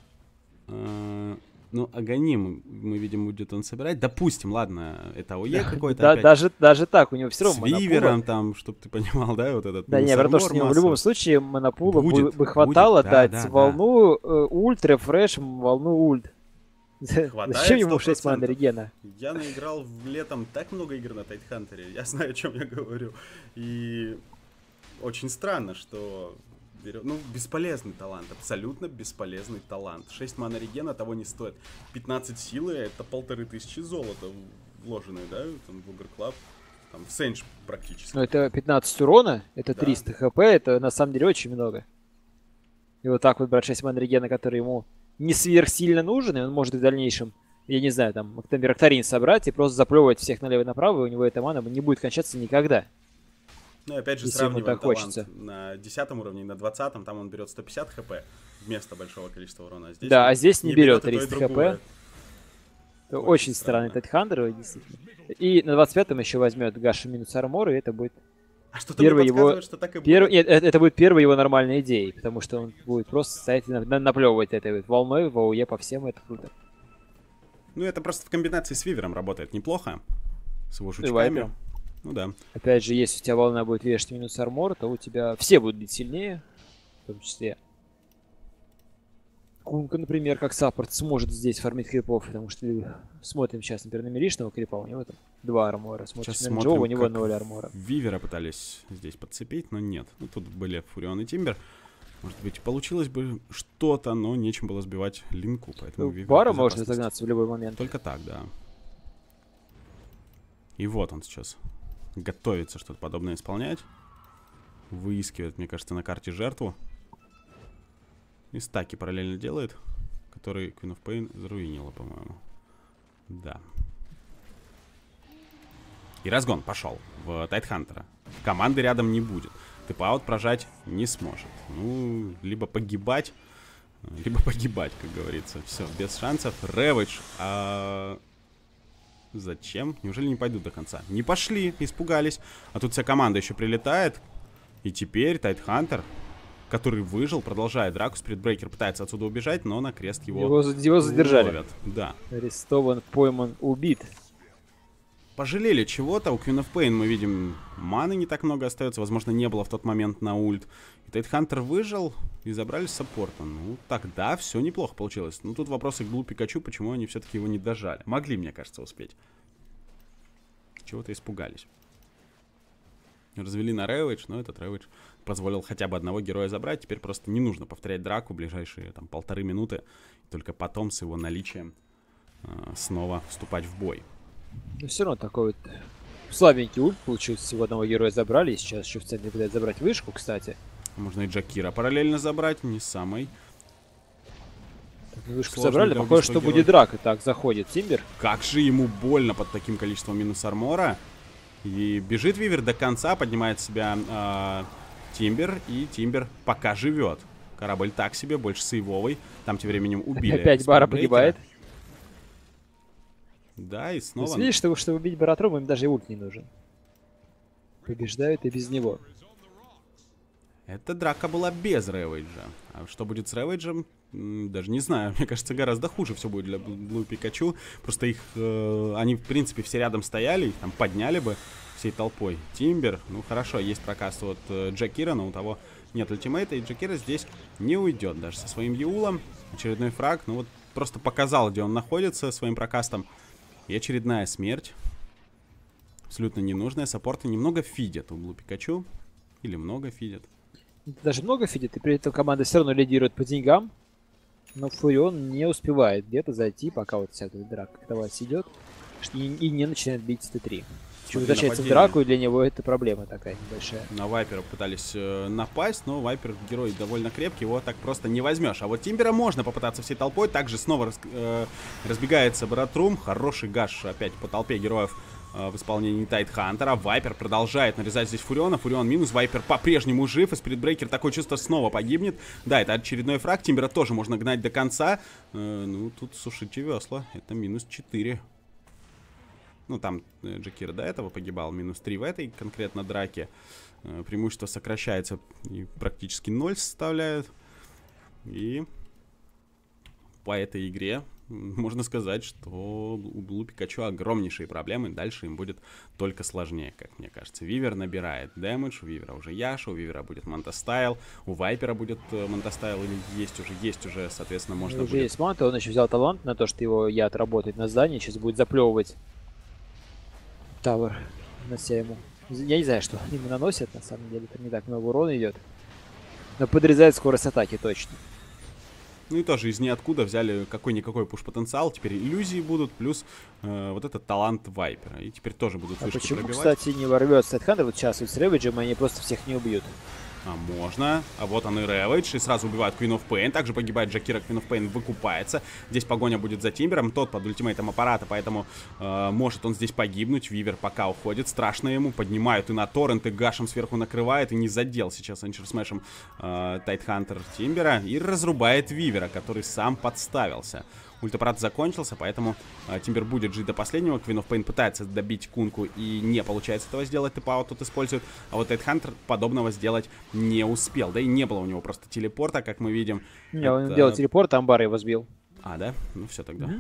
S1: Ну, Аганим, мы видим, будет он собирать. Допустим, ладно, это АОЕ какой-то.
S2: Да, даже так, у него все равно
S1: с Вивером там, чтобы ты понимал, да, вот этот.
S2: Да, не, про то, что у него в любом случае монопула бы хватало дать волну ульт, рефреш, волну ульт. Зачем ему 6 мана регена?
S1: Я наиграл летом так много игр на Тайтхантере, я знаю, о чем я говорю. И очень странно, что... Ну, бесполезный талант, абсолютно бесполезный талант. 6 мана регена того не стоит. 15 силы — это 1500 золота вложенные, да, там, в Игр-клаб. Там, в Сенж практически.
S2: Ну, это 15 урона, это 300 хп, это на самом деле очень много. И вот так вот брать 6 мана регена, который ему не сверхсильно нужен, и он может в дальнейшем, я не знаю, там, Октамир собрать и просто заплевывать всех налево и направо, и у него эта мана не будет кончаться никогда.
S1: Ну и опять же, сравниваем талант на 10 уровне и на 20, там он берет 150 хп вместо большого количества урона.
S2: Здесь да, а здесь не берет 300 хп. Это очень странный Тайтхантер, действительно. И на 25-м еще возьмет Гаша минус армор, и это будет первый его...
S1: что так и будет.
S2: Нет, это будет первая его нормальная идея, потому что он будет просто стоять и наплевывать этой вот волной в АОЕ по всем, это круто.
S1: Ну это просто в комбинации с Вивером работает неплохо. С его жучками. Ну да.
S2: Опять же, если у тебя волна будет вешать минус армор, то у тебя все будут бить сильнее. В том числе Кунка, например, как саппорт сможет здесь фармить крипов, потому что смотрим сейчас, например, на Миришного крипа, у него там 2 армора. Смотрим на Джо, у него 0 армора.
S1: Вивера пытались здесь подцепить, но нет. Ну, тут были Фурион и Тимбер. Может быть, получилось бы что-то, но нечем было сбивать линку, поэтому
S2: Вивер пара можно загнаться в любой момент.
S1: Только так, да. И вот он сейчас готовится что-то подобное исполнять. Выискивает, мне кажется, на карте жертву. И стаки параллельно делает, который Queen of Pain заруинила, по-моему. Да. И разгон пошел в Тайтхантера. Команды рядом не будет. Тэп-аут прожать не сможет. Ну, либо погибать, как говорится. Все, без шансов. Рэвидж. Зачем? Неужели не пойдут до конца? Не пошли, испугались. А тут вся команда еще прилетает. И теперь Тайтхантер, который выжил, продолжает драку. Спиритбрейкер пытается отсюда убежать, но на крест его
S2: задержали.
S1: Ловят. Да.
S2: Арестован, пойман, убит.
S1: Пожалели чего-то. У Queen of Pain мы видим, маны не так много остается. Возможно, не было в тот момент на ульт. И Тайтхантер выжил и забрали с саппорта. Ну, тогда все неплохо получилось. Ну, тут вопросы к Блу Пикачу, почему они все-таки его не дожали. Могли, мне кажется, успеть. Чего-то испугались. Развели на Рэвидж, но этот Рэвидж позволил хотя бы одного героя забрать. Теперь просто не нужно повторять драку ближайшие там 1,5 минуты. Только потом с его наличием снова вступать в бой.
S2: Но все равно такой вот слабенький ульт получился. Всего одного героя забрали. И сейчас еще в центре пытаются забрать вышку, кстати.
S1: Можно и Джакира параллельно забрать. Не самый.
S2: Вышку забрали. Похоже, что будет драка. Так, заходит Тимбер.
S1: Как же ему больно под таким количеством минус армора. И бежит Вивер до конца. Поднимает себя Тимбер. И Тимбер пока живет. Корабль так себе, больше сейвовый. Там тем временем убили.
S2: Опять Бара погибает.
S1: Да, и снова...
S2: Видишь, чтобы убить Баратрума, им даже и ульт не нужен. Побеждают и без него.
S1: Эта драка была без Рэвиджа. А что будет с Рэвиджем, даже не знаю. Мне кажется, гораздо хуже все будет для Блу Пикачу. Просто их... они, в принципе, все рядом стояли. Их там подняли бы всей толпой. Тимбер, ну хорошо, есть прокаст от Джакира, но у того нет ультимейта. И Джакира здесь не уйдет даже со своим Юлом. Очередной фраг. Ну вот просто показал, где он находится своим прокастом. И очередная смерть. Абсолютно ненужная. Саппорты немного фидят у Блу Пикачу. Или много фидят.
S2: Даже много фидит, и при этом команда все равно лидирует по деньгам. Но Фурион не успевает где-то зайти, пока вот вся эта драка как раз идет, и не начинает бить с Т3. Причем возвращается в драку, и для него это проблема такая небольшая.
S1: На Вайпера пытались напасть, но Вайпер герой довольно крепкий, его так просто не возьмешь. А вот Тимбера можно попытаться всей толпой. Также снова разбегается Братрум. Хороший гаш опять по толпе героев в исполнении Тайтхантера. Вайпер продолжает нарезать здесь Фуриона. Фурион минус, Вайпер по-прежнему жив. И Спиритбрейкер такое чувство снова погибнет. Да, это очередной фраг. Тимбера тоже можно гнать до конца. Ну, тут сушите весла. Это минус 4. Ну, там Джакира до этого погибал. Минус 3 в этой конкретно драке. Преимущество сокращается и практически 0 составляет. И по этой игре можно сказать, что у Блу Пикачу огромнейшие проблемы. Дальше им будет только сложнее, как мне кажется. Вивер набирает дэмэдж. У Вивера уже Яша, у Вивера будет Мантастайл. У Вайпера будет Мантастайл или есть уже, соответственно, можно
S2: уже
S1: будет...
S2: есть Манта, он еще взял талант на то, что его яд работает на здании. Сейчас будет заплевывать Тавер, нанося ему. Я не знаю, что ему наносят, на самом деле. Там не так много урона идет. Но подрезает скорость атаки точно.
S1: Ну и тоже из ниоткуда взяли какой-никакой пуш-потенциал. Теперь иллюзии будут, плюс вот этот талант Вайпера. И теперь тоже будут вышки
S2: почему,
S1: пробивать.
S2: кстати, не ворвется Тайтхантер вот сейчас вот с Рэвиджем, и они просто всех не убьют?
S1: А можно. А вот он и Рэвидж. И сразу убивает Queen of Pain. Также погибает Джакира. Queen of Pain выкупается. Здесь погоня будет за Тимбером. Тот под ультимейтом аппарата. Поэтому может он здесь погибнуть. Вивер пока уходит. Страшно ему. Поднимают и на торрент. И гашем сверху накрывает. И не задел сейчас Анчер Смешем Тайтхантер Тимбера. И разрубает Вивера, который сам подставился. Ультапарат закончился, поэтому Тимбер будет жить до последнего. Queen of Pain пытается добить Кунку и не получается этого сделать. Тэп-аут тут использует. А вот Тайтхантер подобного сделать не успел. Да и не было у него просто телепорта, как мы видим.
S2: Не, он делал телепорт, Амбар его сбил.
S1: А, да? Ну все тогда.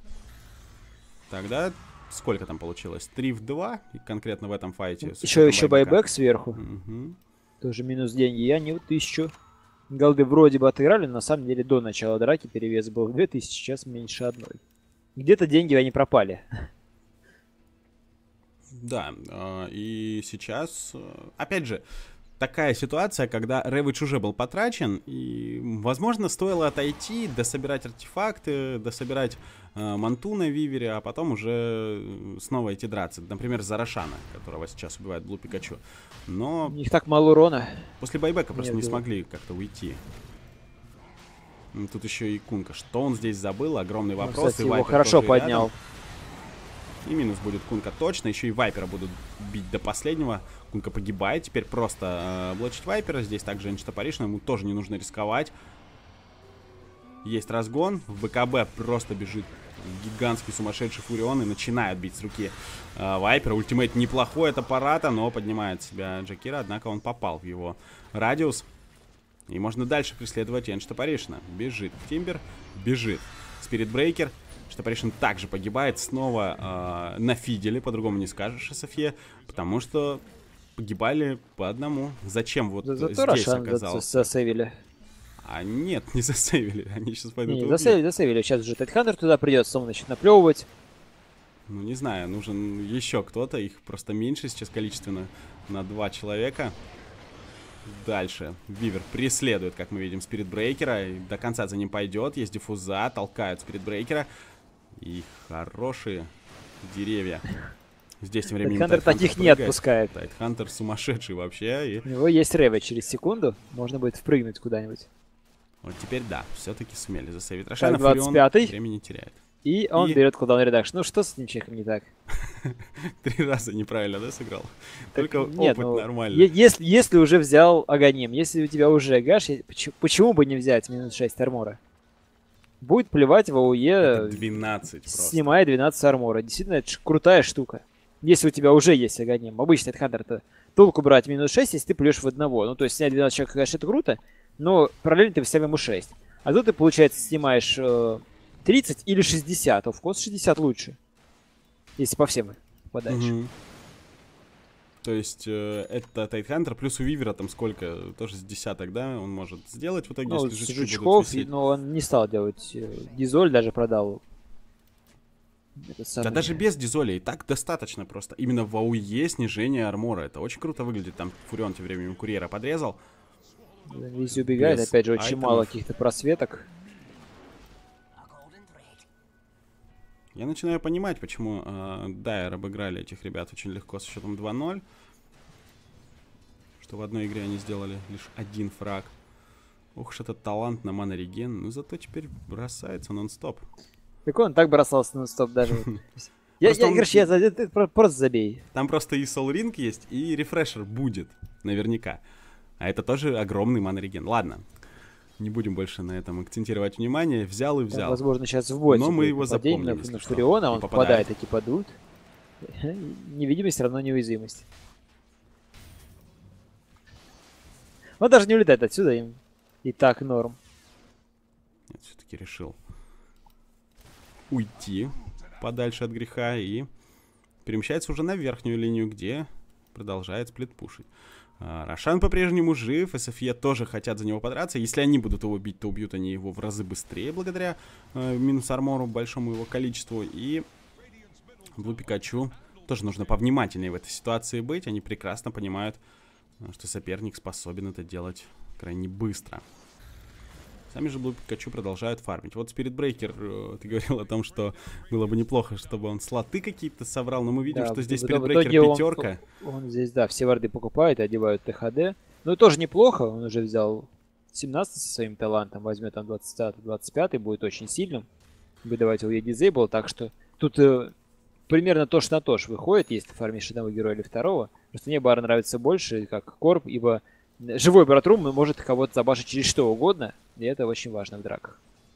S1: Тогда сколько там получилось? 3 в 2. И конкретно в этом файте.
S2: Еще байбек сверху. Тоже минус деньги. Я не 1000. Голды вроде бы отыграли, но на самом деле до начала драки перевес был в 2000, сейчас меньше одной. Где-то деньги они пропали.
S1: Да, и сейчас, опять же, такая ситуация, когда Рэвидж уже был потрачен, и, возможно, стоило отойти, дособирать артефакты, дособирать манту на Вивере, а потом уже снова идти драться. Например, за Рошана, которого сейчас убивает Блу Пикачу. Но...
S2: У них так мало урона.
S1: После байбека просто не смогли как-то уйти. Тут еще и Кунка. Что он здесь забыл? Огромный вопрос.
S2: Ну, кстати, его хорошо поднял.
S1: Рядом. И минус будет Кунка точно. Еще и Вайпера будут бить до последнего. Кунка погибает. Теперь просто блочить Вайпера. Здесь также Энчтопаришна. Ему тоже не нужно рисковать. Есть разгон. В БКБ просто бежит гигантский сумасшедший Фурион и начинает бить с руки Вайпера. Ультимейт неплохой от аппарата, но поднимает себя Джакира. Однако он попал в его радиус. И можно дальше преследовать Энчтопаришна. Бежит Тимбер. Бежит Спиритбрейкер. Штопаришин также погибает снова на фиделе, по-другому не скажешь, СФЕ, потому что погибали по одному. Зачем вот здесь оказался?
S2: Засейвили.
S1: А нет, не засейвили, они сейчас пойдут.
S2: Не, засейвили, сейчас уже Тайтхантер туда придет, снова начнет наплевывать.
S1: Ну не знаю, нужен еще кто-то, их просто меньше сейчас количественно на 2 человека. Дальше Вивер преследует, как мы видим, Спиритбрейкера, и до конца за ним пойдет, есть диффуза, толкают Спиритбрейкера. И хорошие деревья. Здесь тем временем
S2: Тайтхантер таких не отпускает.
S1: Тайтхантер сумасшедший вообще. И...
S2: У него есть ревы через секунду. Можно будет впрыгнуть куда-нибудь.
S1: Вот теперь да, все-таки сумели засейвить Рошана. Фурион времени теряет.
S2: И он берет кулдаун редакшн. Ну что с этим человеком не так?
S1: 3 раза неправильно, да, сыграл? Только опыт нормально.
S2: Если уже взял Аганим, если у тебя уже Гаш, почему бы не взять минус 6 армора? Будет плевать в АУЕ.
S1: 12 просто.
S2: Снимает 12 армора. Действительно, это крутая штука. Если у тебя уже есть Аганим. Обычно Тайтхантер-то толку брать минус 6, если ты плюешь в одного. Ну, то есть снять 12 человек, конечно, это круто, но параллельно ты вставим ему 6. А тут ты, получается, снимаешь 30 или 60. А в кос 60 лучше. Если по всем попадаешь.
S1: То есть это Тайтхантер, плюс у Вивера там сколько? Тоже с десяток, да? Он может сделать в итоге,
S2: ну,
S1: если
S2: с жучков, но он не стал делать. Дизоль даже продал.
S1: Да даже без дизоля и так достаточно просто. Именно в АУЕ снижение армора. Это очень круто выглядит. Там Фурион тем временем курьера подрезал.
S2: Везде убегает,
S1: Без
S2: опять же, очень
S1: айтемов.
S2: мало каких-то просветок.
S1: Я начинаю понимать, почему Дайер обыграли этих ребят очень легко со счетом 2-0. Что в одной игре они сделали лишь один фраг. Ох уж этот талант на мана-реген. Ну зато теперь бросается нон-стоп.
S2: Так он так бросался на стоп даже. Ты просто забей.
S1: Там просто и Soul Ring есть, и рефрешер будет, наверняка. А это тоже огромный мана-реген. Ладно, не будем больше на этом акцентировать внимание. Взял и взял.
S2: Возможно, сейчас в боте.
S1: Но мы его запомним,
S2: на
S1: если что.
S2: Фуриона,
S1: И
S2: он
S1: попадает.
S2: попадает таки под ульт. Невидимость равно неуязвимость. Он даже не улетает отсюда, им и так норм.
S1: Нет, все-таки решил уйти подальше от греха и перемещается уже на верхнюю линию, где продолжает сплитпушить. Рошан по-прежнему жив, СФЕ тоже хотят за него подраться. Если они будут его бить, то убьют они его в разы быстрее, благодаря минус-армору, большому его количеству. И Блу Пикачу тоже нужно повнимательнее в этой ситуации быть. Они прекрасно понимают, что соперник способен это делать крайне быстро. Сами же Блу Пикачу продолжают фармить. Вот Spirit Breaker, ты говорил о том, что было бы неплохо, чтобы он слоты какие-то собрал, но мы видим,
S2: Да,
S1: что здесь
S2: в
S1: Spirit
S2: итоге
S1: Breaker пятерка.
S2: Он здесь, да, все варды покупает, одевают ТХД. Ну, тоже неплохо, он уже взял 17 со своим талантом, возьмет там 20-25, будет очень сильным. Выдавать его Disable, так что тут примерно тош на тош выходит, если фармишь одного героя или второго. Просто мне Бар нравится больше, как Корп, ибо живой Братрум может кого-то забашить через что угодно, и это очень важно в драках.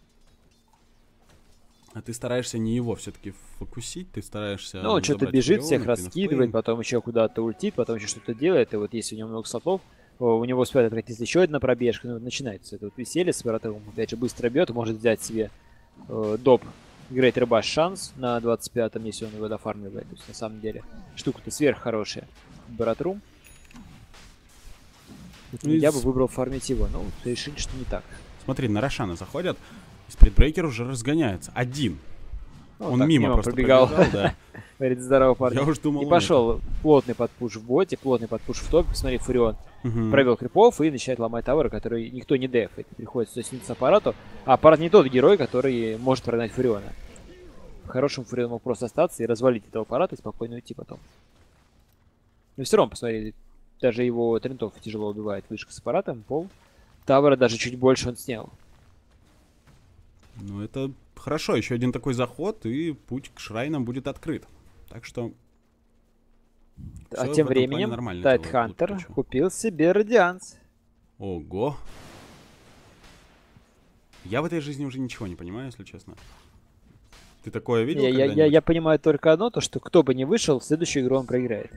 S1: А ты стараешься не его все-таки фокусить, ты стараешься...
S2: Ну, он что-то
S1: забрать
S2: бежит,
S1: Фуриона,
S2: всех
S1: Queen of
S2: раскидывает,
S1: Pain.
S2: потом еще куда-то ультит, потом еще что-то делает, и вот если у него много слотов, у него успевает откатиться еще одна пробежка, ну, вот начинается это вот веселье с Братрумом, опять же, быстро бьет, может взять себе доп. Greater Bash шанс на 25-м, если он его дофармливает. То есть, на самом деле, штука-то сверх хорошая. Братрум. Я бы выбрал фармить его, но решили, что не так.
S1: Смотри, на Рошана заходят, и Спритбрейкер уже разгоняется. Один.
S2: Ну,
S1: Он
S2: так,
S1: мимо просто пробегал, да.
S2: Говорит, здорово, парни.
S1: Я уж думал,
S2: И
S1: нет.
S2: пошел плотный подпуш в боте, плотный подпуш в топе. Посмотри, Фурион
S1: Мгм.
S2: провел крипов и начинает ломать таверы, которые никто не дефает. Приходится сниться аппарату. А аппарат не тот герой, который может прогнать Фуриона. Хорошим Фурион мог просто остаться и развалить этого аппарата и спокойно уйти потом. Но все равно, посмотри, даже его трентов тяжело убивает. Вышка с аппаратом, пол. Тавера даже чуть больше он снял.
S1: Ну, это хорошо. Еще один такой заход, и путь к шрайнам будет открыт. Так что...
S2: А
S1: всё
S2: тем
S1: в этом плане
S2: временем
S1: нормально
S2: Тайт
S1: делает
S2: Хантер
S1: Блу Пикачу.
S2: купил себе Радианс.
S1: Ого. Я в этой жизни уже ничего не понимаю, если честно. Ты такое видел когда-нибудь?
S2: Я понимаю только одно, то что кто бы ни вышел, в следующую игру он проиграет.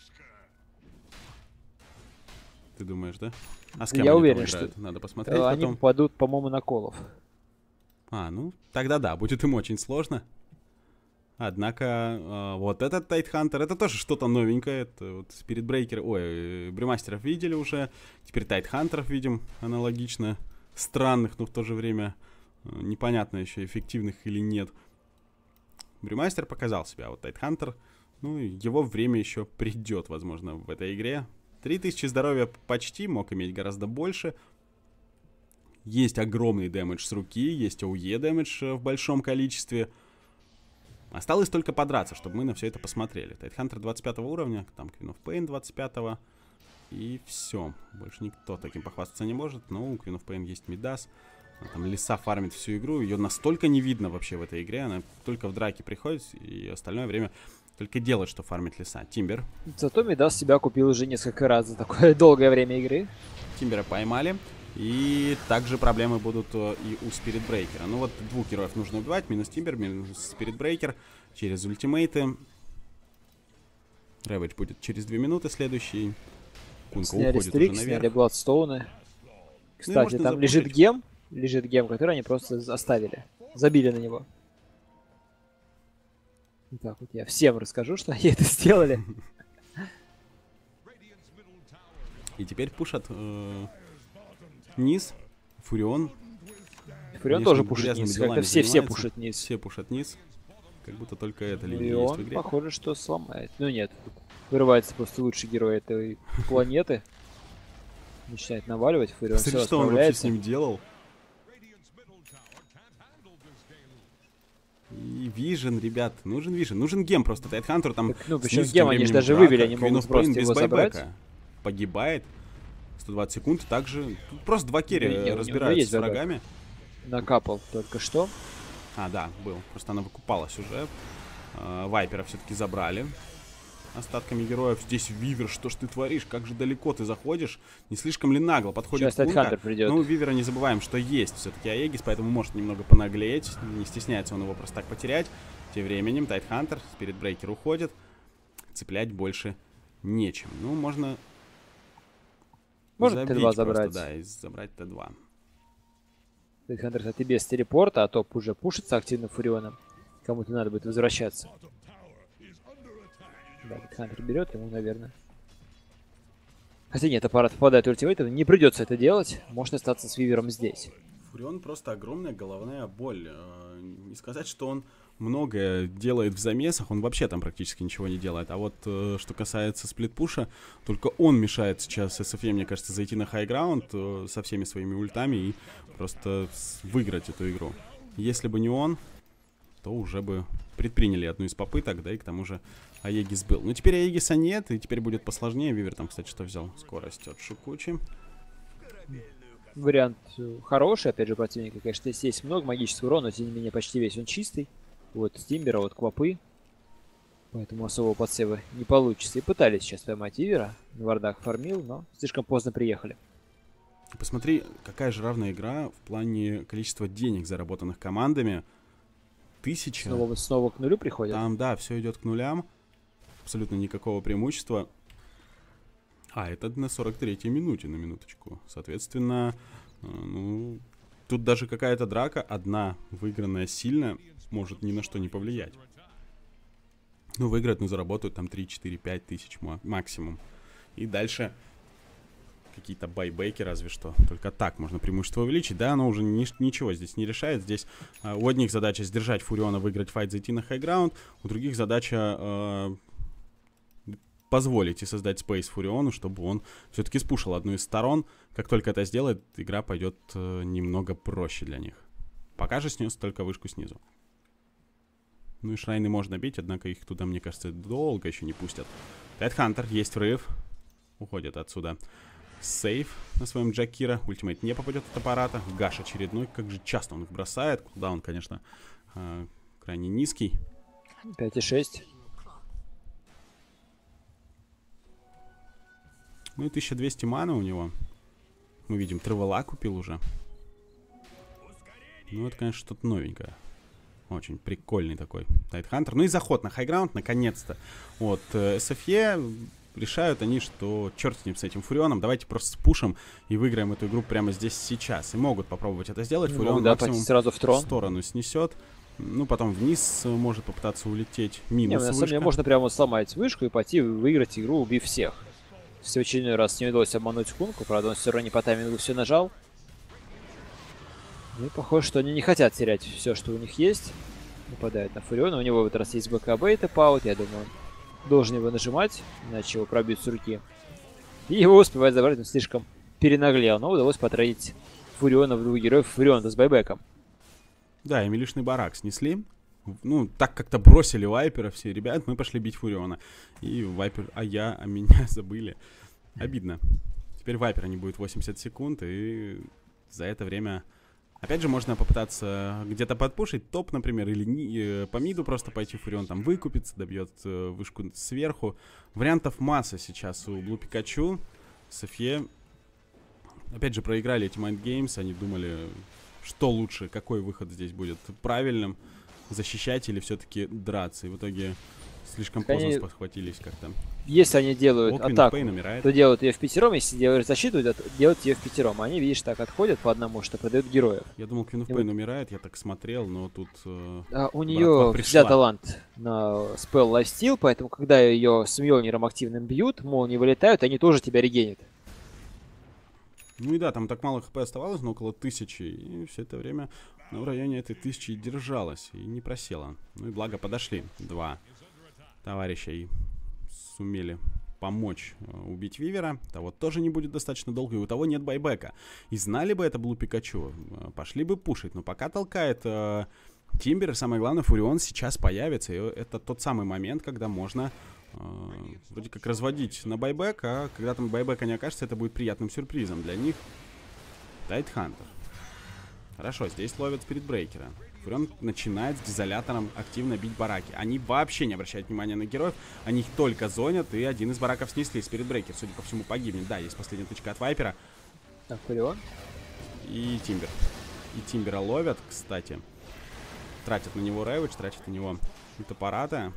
S1: Ты думаешь, да? А с кем
S2: Я
S1: они там
S2: уверен,
S1: играют?
S2: что
S1: Надо посмотреть
S2: они
S1: потом.
S2: попадут, по-моему, на Колов.
S1: А, ну, тогда да, будет им очень сложно. Однако, вот этот Тайтхантер, это тоже что-то новенькое. Это вот Spirit Breaker, ой, Бримастеров видели уже. Теперь Тайтхантеров видим аналогично. Странных, но в то же время непонятно еще, эффективных или нет. Бримастер показал себя, а вот Тайтхантер, ну, его время еще придет, возможно, в этой игре. 3000 здоровья почти, мог иметь гораздо больше. Есть огромный дэмэдж с руки, есть ОУЕ дэмэдж в большом количестве. Осталось только подраться, чтобы мы на все это посмотрели. Тайтхантер 25 уровня, там Queen of Pain 25. И все. Больше никто таким похвастаться не может. Но у Queen of Pain есть Мидас. Она там леса фармит всю игру. Ее настолько не видно вообще в этой игре. Она только в драке приходит и остальное время только делает, что фармит леса. Тимбер.
S2: Зато Мидас себя купил уже несколько раз за такое долгое время игры.
S1: Тимбера поймали. И также проблемы будут и у Spirit Breaker. Ну вот двух героев нужно убивать. Минус Тимбер, минус Spirit Breaker. Через ультимейты. Рэвидж будет через 2 минуты следующий. Кунка
S2: Сняли
S1: уходит
S2: стрик,
S1: уже
S2: сняли
S1: наверх.
S2: Бладстоуны. Кстати,
S1: можно
S2: там лежит гем, который они просто оставили. Забили на него. Итак, вот я всем расскажу, что они это сделали.
S1: И теперь пушат низ. Фурион.
S2: Фурион
S1: Конечно,
S2: тоже пушит
S1: грязными
S2: низ.
S1: делами
S2: Как-то все
S1: занимается.
S2: пушат низ.
S1: Все пушат низ. Как будто только эта
S2: И
S1: линия есть в
S2: он,
S1: игре.
S2: похоже, что сломает. Ну нет, вырывается просто лучший герой этой планеты. начинает наваливать. Фурион
S1: Смотри,
S2: все
S1: что он вообще с
S2: справляется.
S1: ним делал. И Вижен, ребят, нужен Вижен. Нужен гем просто. Тайтхантеру там
S2: Так, ну, причем
S1: снизу
S2: гем
S1: тем
S2: они же
S1: временем
S2: даже
S1: драка.
S2: вывели, они
S1: Queen
S2: могут
S1: of
S2: просто
S1: Pain без
S2: его забрать.
S1: байбека. Погибает. 120 секунд. Также тут просто два
S2: Не, у
S1: керри
S2: него
S1: разбираются
S2: есть
S1: с
S2: байбек.
S1: врагами.
S2: Накапал только что.
S1: А, да, был. Просто она выкупалась уже. Вайпера все-таки забрали. Остатками героев. Здесь Вивер, что ж ты творишь? Как же далеко ты заходишь? Не слишком ли нагло? Подходит
S2: Сейчас Тайтхантер
S1: Кунка.
S2: придет.
S1: Но у Вивера не забываем, что есть все-таки Аегис, поэтому может немного понаглеть. Не стесняется он его просто так потерять. Тем временем Тайтхантер, Спиритбрейкер уходит. Цеплять больше нечем. Ну, можно
S2: Может
S1: забить
S2: Т2
S1: просто,
S2: забрать.
S1: да, и забрать Т2.
S2: Тайтхантер, кстати, без телепорта, а топ уже пушится активно Фурионом. Кому-то надо будет возвращаться. Да, Тайтхантер берет ему, наверное. Хотя нет, аппарат попадает ультимейтом, не придется это делать. Может остаться с Вивером здесь.
S1: Фурион просто огромная головная боль. Не сказать, что он многое делает в замесах, он вообще там практически ничего не делает. А вот что касается сплитпуша, только он мешает сейчас SFE, мне кажется, зайти на хайграунд со всеми своими ультами и просто выиграть эту игру. Если бы не он, то уже бы предприняли одну из попыток, да и к тому же Аегис был. Но теперь Аегиса нет, и теперь будет посложнее. Вивер там, кстати, что взял? Скорость от Шукучи.
S2: Вариант хороший, опять же, противника, конечно, здесь есть много магического урона, но тем не менее почти весь он чистый. Вот Стимбера, вот Квапы. Поэтому особого подсева не получится. И пытались сейчас поймать Вивера. На вардах фармил, но слишком поздно приехали.
S1: Посмотри, какая же равная игра в плане количества денег, заработанных командами. 1000.
S2: Снова к нулю приходят.
S1: Там, да, все идет к нулям. Абсолютно никакого преимущества. А, это на 43-й минуте, на минуточку. Соответственно, ну, тут даже какая-то драка, одна выигранная сильно, может ни на что не повлиять. Ну, выиграют, но заработают там 3, 4, 5 тысяч максимум. И дальше какие-то байбеки разве что. Только так можно преимущество увеличить. Да, оно уже ничего здесь не решает. Здесь у одних задача сдержать Фуриона, выиграть файт, зайти на хайграунд. У других задача позволить и создать спейс Фуриону, чтобы он все-таки спушил одну из сторон. Как только это сделает, игра пойдет немного проще для них. Пока же снес только вышку снизу. Ну и шрайны можно бить, однако их туда, мне кажется, долго еще не пустят. Тайтхантер, есть врыв. Уходит отсюда. Сейф на своем Джакира. Ультимейт не попадет от аппарата. Гаш очередной. Как же часто он их бросает. Куда он, конечно, крайне низкий.
S2: 5,6.
S1: Ну и 1200 маны у него. Мы видим, Тревела купил уже. Ну это, конечно, что-то новенькое. Очень прикольный такой Тайтхантер. Ну и заход на хайграунд, наконец-то. Вот, SFE решают они, что черт с ним, с этим Фурионом. Давайте просто спушим и выиграем эту игру прямо здесь сейчас. И могут попробовать это сделать. Фурион
S2: да,
S1: максимум
S2: сразу в трон.
S1: в сторону снесет. Ну, потом вниз может попытаться улететь.
S2: Не,
S1: Минус
S2: на самом деле
S1: вышка.
S2: можно прямо сломать вышку и пойти выиграть игру, убив всех. В очередной раз не удалось обмануть Кунку, правда он все равно не по таймингу все нажал. Ну и похоже, что они не хотят терять все, что у них есть. Нападают на Фуриона, у него в этот раз есть БКБ и тэп-аут, я думаю, он должен его нажимать, иначе его пробьют с руки. И его успевает забрать, он слишком перенаглел, но удалось потратить Фуриона в двух героев, Фуриона с байбеком.
S1: Да, и милишный барак снесли. Ну, так как-то бросили Вайпера все. Ребят, мы пошли бить Фуриона. И Вайпер, а меня забыли. Обидно. Теперь Вайпера не будет 80 секунд. И за это время... Опять же, можно попытаться где-то подпушить топ, например, или по миду просто пойти. Фурион там выкупится, добьет вышку сверху. Вариантов масса сейчас у Блу Пикачу. Софье. Опять же, проиграли эти Mind Games. Они думали, что лучше, какой выход здесь будет правильным. Защищать или все-таки драться. И в итоге слишком поздно спохватились как-то.
S2: Если они делают атаку, то делают ее в пятером. Если делают защиту, делают ее в пятером. Они, видишь, так отходят по одному, что продают героев.
S1: Я думал, Queen of Pain умирает, я так смотрел, но тут...
S2: у нее взят талант на спелл лайфстил, поэтому когда ее с Мьёльниром активным бьют, молнии вылетают, они тоже тебя регенят.
S1: Ну и да, там так мало хп оставалось, но около 1000. И все это время в районе этой 1000 держалась и не просела. Ну и благо подошли два товарища и сумели помочь убить Вивера. Того тоже не будет достаточно долго, и у того нет байбека. И знали бы это Блу Пикачу, пошли бы пушить. Но пока толкает Тимбер, и самое главное, Фурион сейчас появится. И это тот самый момент, когда можно вроде как разводить на байбек, а когда там байбека не окажется, это будет приятным сюрпризом для них. Тайтхантер. Хорошо, здесь ловят спиритбрейкера. Фурион начинает с дизолятором активно бить бараки. Они вообще не обращают внимания на героев. Они их только зонят, и один из бараков снесли. Спиритбрейкер, судя по всему, погибнет. Да, есть последняя тычка от Вайпера.
S2: Так, Фурион.
S1: И Тимбер. И Тимбера ловят, кстати. Тратят на него Рэвидж, тратят на него топората.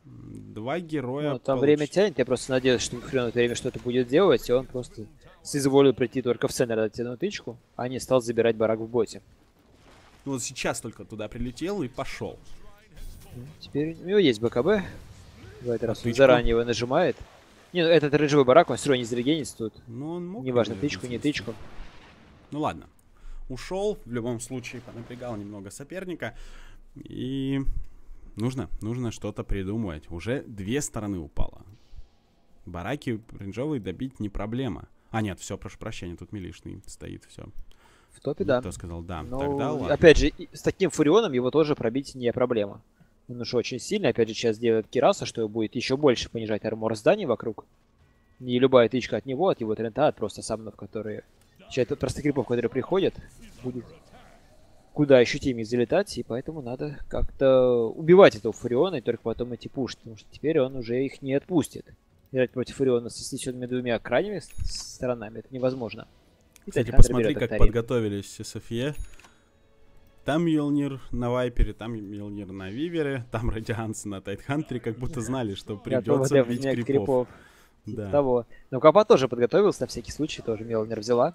S1: Два героя.
S2: Ну, там время тянет, я просто надеюсь, что Фурион в это время что-то будет делать, и он просто соизволил прийти только в центр, дать одну тычку, а не стал забирать барак в боте.
S1: Ну вот сейчас только туда прилетел и пошел.
S2: Теперь у него есть БКБ. В этот раз он заранее его нажимает. Не, ну этот рыжевый барак, он все равно не зарегенится тут.
S1: Ну, он мог,
S2: неважно, тычку, не тычку.
S1: Ну ладно. Ушел, в любом случае, понапрягал немного соперника. И нужно что-то придумывать. Уже две стороны упало. Бараки рейнджовые добить не проблема. А нет, все, прошу прощения, тут милишный стоит, все.
S2: В топе, да.
S1: Кто сказал, да.
S2: Но,
S1: тогда ладно.
S2: опять же, с таким Фурионом его тоже пробить не проблема. Он уж очень сильно, опять же, сейчас делает Кираса, что будет еще больше понижать армор зданий вокруг. Не любая тычка от него, от его трента, от просто самонов, которые... Сейчас просто крипов, которые приходят, будет куда ощутимее залетать, и поэтому надо как-то убивать этого Фуриона и только потом идти пушить, потому что теперь он уже их не отпустит. Играть против Фуриона со снесенными двумя крайними сторонами это невозможно. И
S1: кстати, посмотри, как подготовились СФЕ. Там Мьёлнир на Вайпере, там Мьёлнир на Вивере, там Радианс на Тайтхантере, как будто знали, что придется бить крипов.
S2: Да. Того. Но Капа тоже подготовился на всякий случай, тоже Мьёлнир взяла.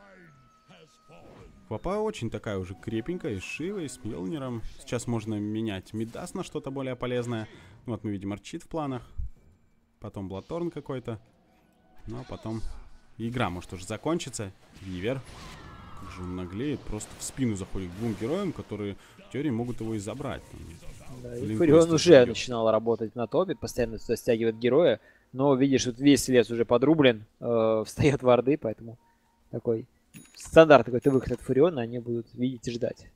S1: Квапа очень такая уже крепенькая, с Шивой, с Мьёлниром. Сейчас можно менять Мидас на что-то более полезное. Вот мы видим Арчит в планах. Потом Блаторн какой-то. Ну а потом игра может уже закончиться. Вивер. Как же он наглеет. Просто в спину заходит к двум героям, которые в теории могут его и забрать.
S2: Да, и Фурион уже начинал работать на топе, постоянно сюда стягивает героя. Но видишь, вот весь лес уже подрублен, встает варды, поэтому такой стандартный какой-то выход от Фуриона они будут видеть и ждать.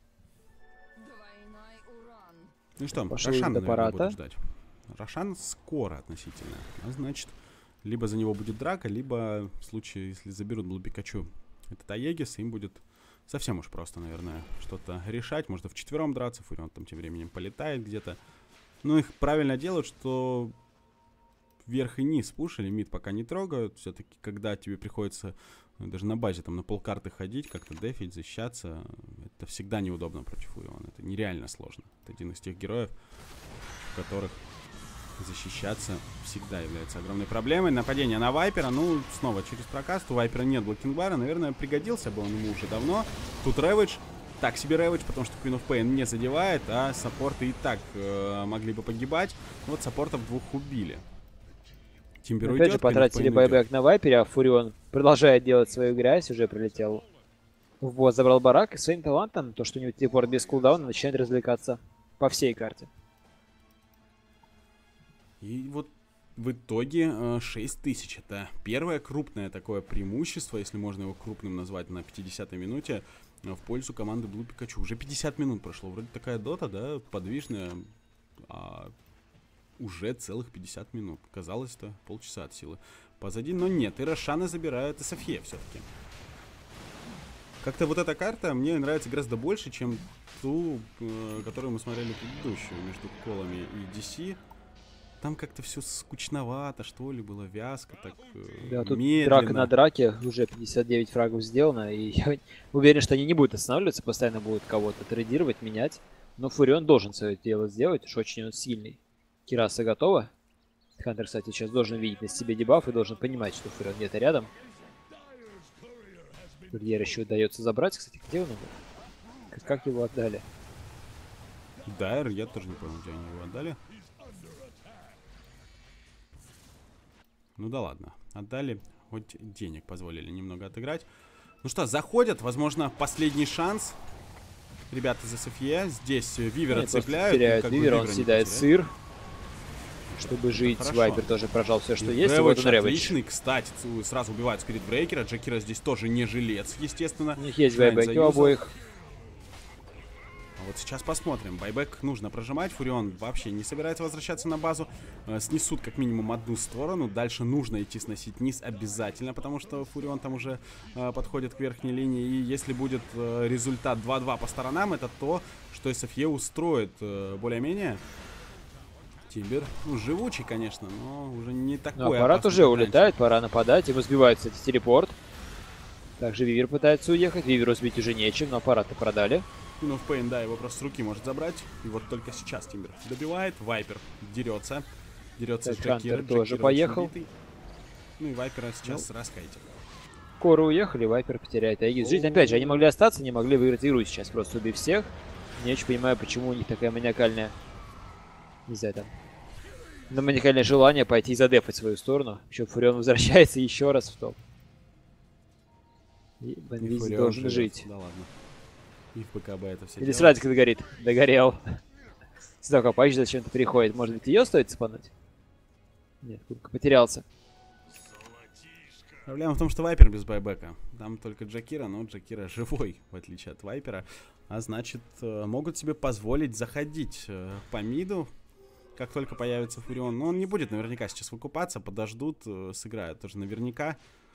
S1: Ну что, Рошан, наверное, будут ждать. Рошан скоро относительно. А значит, либо за него будет драка, либо в случае, если заберут Блу Пикачу этот Аегис, им будет совсем уж просто, наверное, что-то решать. Можно вчетвером драться, Фурион там тем временем полетает где-то. Ну, их правильно делают, что вверх и низ пушили, мид пока не трогают. Все-таки, когда тебе приходится даже на базе там на полкарты ходить, как-то дефить, защищаться, это всегда неудобно против Фуриона. Это нереально сложно. Это один из тех героев, в которых защищаться всегда является огромной проблемой. Нападение на Вайпера, ну, снова через прокаст. У Вайпера нет блокингбара, наверное, пригодился бы он ему уже давно. Тут Рэвидж, так себе Рэвидж, потому что Queen of Pain не задевает, а саппорты и так могли бы погибать. Вот саппортов двух убили. Тимбер
S2: опять же потратили байбек на Вайпере, а Фурион продолжает делать свою грязь, уже прилетел в бот, забрал барак, и своим талантом, то, что у него телепорт без кулдауна, начинает развлекаться по всей карте.
S1: И вот в итоге 6000. Это первое крупное такое преимущество, если можно его крупным назвать, на 50-й минуте в пользу команды Блу Пикачу. Уже 50 минут прошло. Вроде такая дота, да, подвижная, а уже целых 50 минут. Казалось-то полчаса от силы позади, но нет. И Рошана забирает СФЕ все-таки. Как-то вот эта карта мне нравится гораздо больше, чем ту, которую мы смотрели предыдущую, между Колами и DC. Там как-то все скучновато, что ли, было вязко, так
S2: да, тут
S1: медленно.
S2: Драка на драке, уже 59 фрагов сделано, и я уверен, что они не будут останавливаться, постоянно будут кого-то трейдировать, менять. Но Фурион должен свое дело сделать, уж очень он сильный. Кираса готова. Хантер, кстати, сейчас должен видеть на себе дебаф и должен понимать, что Фурион где-то рядом. Курьер еще удается забрать, кстати, где он был? Как его отдали?
S1: Дайр, я тоже не понял, где они его отдали. Ну да ладно, отдали, хоть денег позволили немного отыграть. Ну что, заходят, возможно, последний шанс. Ребята из СФЕ, здесь Вивера цепляют.
S2: Теряют Вивера, он съедает сыр. чтобы жить.
S1: Хорошо.
S2: Вайпер тоже прожал все, что
S1: И
S2: есть. И вот
S1: Рэвидж
S2: он Рэвидж.
S1: отличный, кстати, сразу убивает Спиритбрейкера. Джакира здесь тоже не жилец, естественно.
S2: У них есть
S1: Шрайн
S2: байбеки у
S1: заюзал.
S2: обоих.
S1: А вот сейчас посмотрим. Байбек нужно прожимать. Фурион вообще не собирается возвращаться на базу. Снесут как минимум одну сторону. Дальше нужно идти сносить низ обязательно, потому что Фурион там уже подходит к верхней линии. И если будет результат 2-2 по сторонам, это то, что SFE устроит более-менее. Тимбер, ну, живучий, конечно, но уже не такой.
S2: Но аппарат
S1: опасный,
S2: уже
S1: как
S2: улетает, пора нападать. Ему сбивает, кстати, телепорт. Также Вивер пытается уехать. Виверу сбить уже нечем, но аппараты продали.
S1: Queen of Pain, да, его просто с руки может забрать. И вот только сейчас Тимбер добивает. Вайпер дерется. Дерется с Джакирой.
S2: тоже поехал.
S1: Ну и Вайпера сейчас раскайте.
S2: Коры уехали, Вайпер потеряет Аегис. Жизнь, опять же, они могли остаться, не могли выиграть игру сейчас, просто убив всех. Не очень понимаю, почему у них такая маниакальная... Не знаю, там... Но маниакальное желание пойти задефать свою сторону. Еще Фурион возвращается еще раз в топ. И Бенвизи должен жить.
S1: Да ладно. И в БКБ это все.
S2: Или сразу, когда горит. Догорел. Сюда Копач зачем-то приходит. Может быть, ее стоит цепануть? Нет, Курка потерялся.
S1: Проблема в том, что Вайпер без байбека. Там только Джакира, но Джакира живой, в отличие от Вайпера. А значит, могут себе позволить заходить по миду, как только появится Фурион. Но он не будет наверняка сейчас выкупаться, подождут, сыграют тоже наверняка.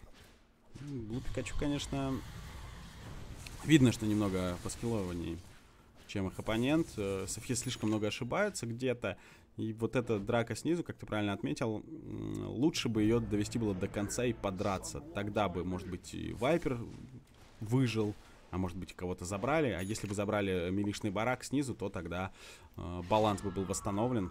S1: Блу Пикачу, конечно, видно, что немного поскиллованнее, чем их оппонент. Софья слишком много ошибаются где-то. И вот эта драка снизу, как ты правильно отметил, лучше бы ее довести было до конца и подраться. Тогда бы, может быть, и Вайпер выжил, а может быть, кого-то забрали. А если бы забрали милишный барак снизу, то тогда баланс бы был восстановлен.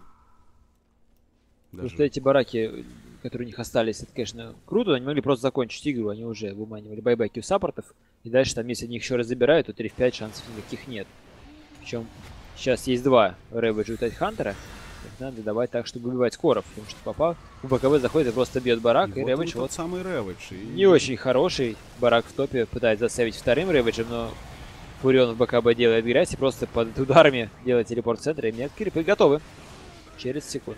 S2: Потому что эти бараки, которые у них остались, это, конечно, круто. Они могли просто закончить игру, они уже выманивали байбеки у саппортов. И дальше, там, если они их еще раз забирают, то 3 в 5 шансов никаких нет. Причем сейчас есть два Рэвиджа у Тайтхантера. Надо давать так, чтобы убивать скоров, потому что Папа в БКБ заходит и просто бьет барак, и Рэвидж вот
S1: самый Рэвидж.
S2: Не очень хороший. Барак в топе пытается засейвить вторым Рэвиджем, но Фурион в БКБ делает грязь и просто под ударами делает телепорт в центре, и мега-крипы готовы. Через секунду.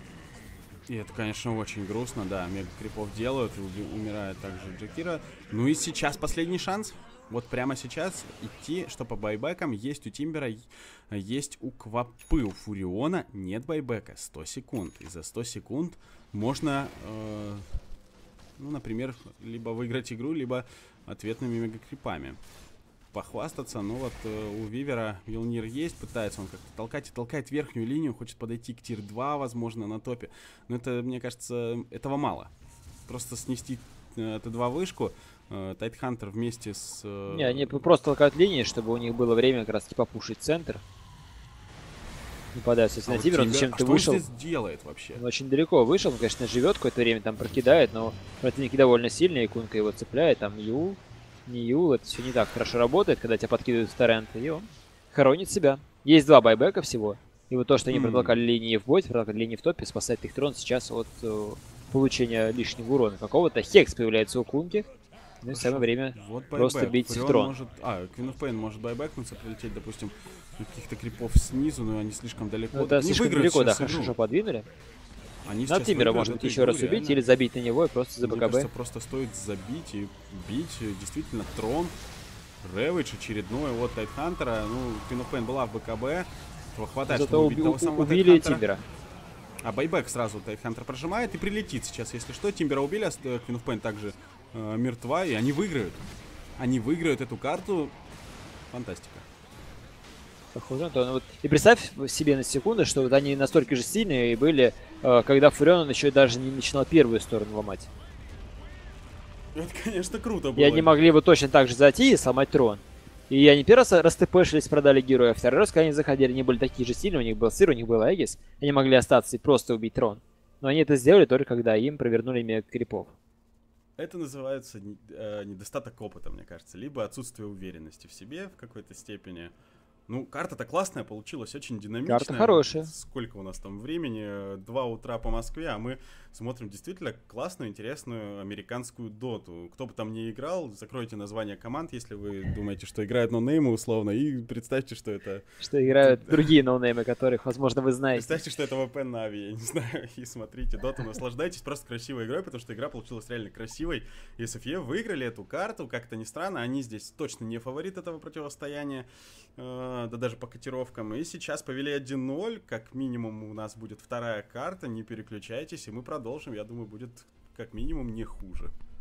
S1: И это, конечно, очень грустно, да, мега-крипов делают, и умирает также Джакира. Ну и сейчас последний шанс. Вот прямо сейчас идти, что по байбекам есть у Тимбера, есть у Квапы, у Фуриона нет байбека, 100 секунд. И за 100 секунд можно, ну, например, либо выиграть игру, либо ответными мегакрипами похвастаться. Но вот у Вивера Вилнир есть, пытается он как-то толкать и толкает верхнюю линию, хочет подойти к тир 2, возможно, на топе. Но это, мне кажется, этого мало. Просто снести Т2 вышку. Тайтхантер вместе с...
S2: Не, они просто толкают линии, чтобы у них было время как раз типа пушить центр. Нападают, если на Тимбер, он зачем-то вышел.
S1: Что он здесь делает вообще?
S2: Он очень далеко вышел, он, конечно, живет какое-то время, там прокидает, но противники довольно сильные, Кунка его цепляет, там Юл, не Юл, это все не так хорошо работает, когда тебя подкидывают в торренты, и он хоронит себя. Есть два байбека всего, и вот то, что они протолкали линии в боте, протолкали линии в топе, спасает их трон сейчас от получения лишнего урона какого-то. Хекс появляется у Кунки. Ну и самое время
S1: вот
S2: просто бить в трон.
S1: Может... Queen of Pain может байбекнуться, прилететь, допустим, каких-то крипов снизу, но они слишком далеко.
S2: Ну, да, слишком далеко, да, хорошо подвинули.
S1: Они
S2: на Тимбера может быть еще раз убить реально. Или забить на него и просто за БКБ.
S1: Мне кажется, просто стоит забить и бить. Действительно, трон. Рэвидж очередной. Вот Тайтхантера. Ну, Queen of Pain была в БКБ. Этого хватает,
S2: зато
S1: чтобы убить того самого
S2: убили Тимбера.
S1: А байбек сразу Тайтхантер прожимает и прилетит сейчас. Если что, Тимбера убили, а Queen of Pain также мертва, и они выиграют. Они выиграют эту карту. Фантастика.
S2: Похоже на то. Ну, вот, и представь себе на секунду, что вот они настолько же сильные были, когда Фурион еще даже не начинал первую сторону ломать.
S1: Это, конечно, круто было.
S2: И они могли бы точно так же зайти и сломать трон. И они первый раз растпшились, продали героя, а второй раз, когда они заходили, они были такие же сильные, у них был Сыр, у них был Аегис. Они могли остаться и просто убить трон. Но они это сделали только когда им провернули мега-крипов.
S1: Это называется недостаток опыта, мне кажется. Либо отсутствие уверенности в себе в какой-то степени. Ну, карта-то классная получилась, очень динамичная.
S2: Карта хорошая.
S1: Сколько у нас там времени? 2 утра по Москве, а мы смотрим действительно классную, интересную американскую доту. Кто бы там ни играл, закройте название команд, если вы думаете, что играют ноунеймы условно, и представьте, что это...
S2: Что играют другие ноунеймы, которых, возможно, вы знаете.
S1: Представьте, что это VP Na'Vi, я не знаю, и смотрите доту, наслаждайтесь просто красивой игрой, потому что игра получилась реально красивой. И SFE выиграли эту карту, как-то ни странно, они здесь точно не фаворит этого противостояния. Да даже по котировкам. И сейчас повели 1-0. Как минимум у нас будет вторая карта. Не переключайтесь, и мы продолжим. Я думаю, будет как минимум не хуже.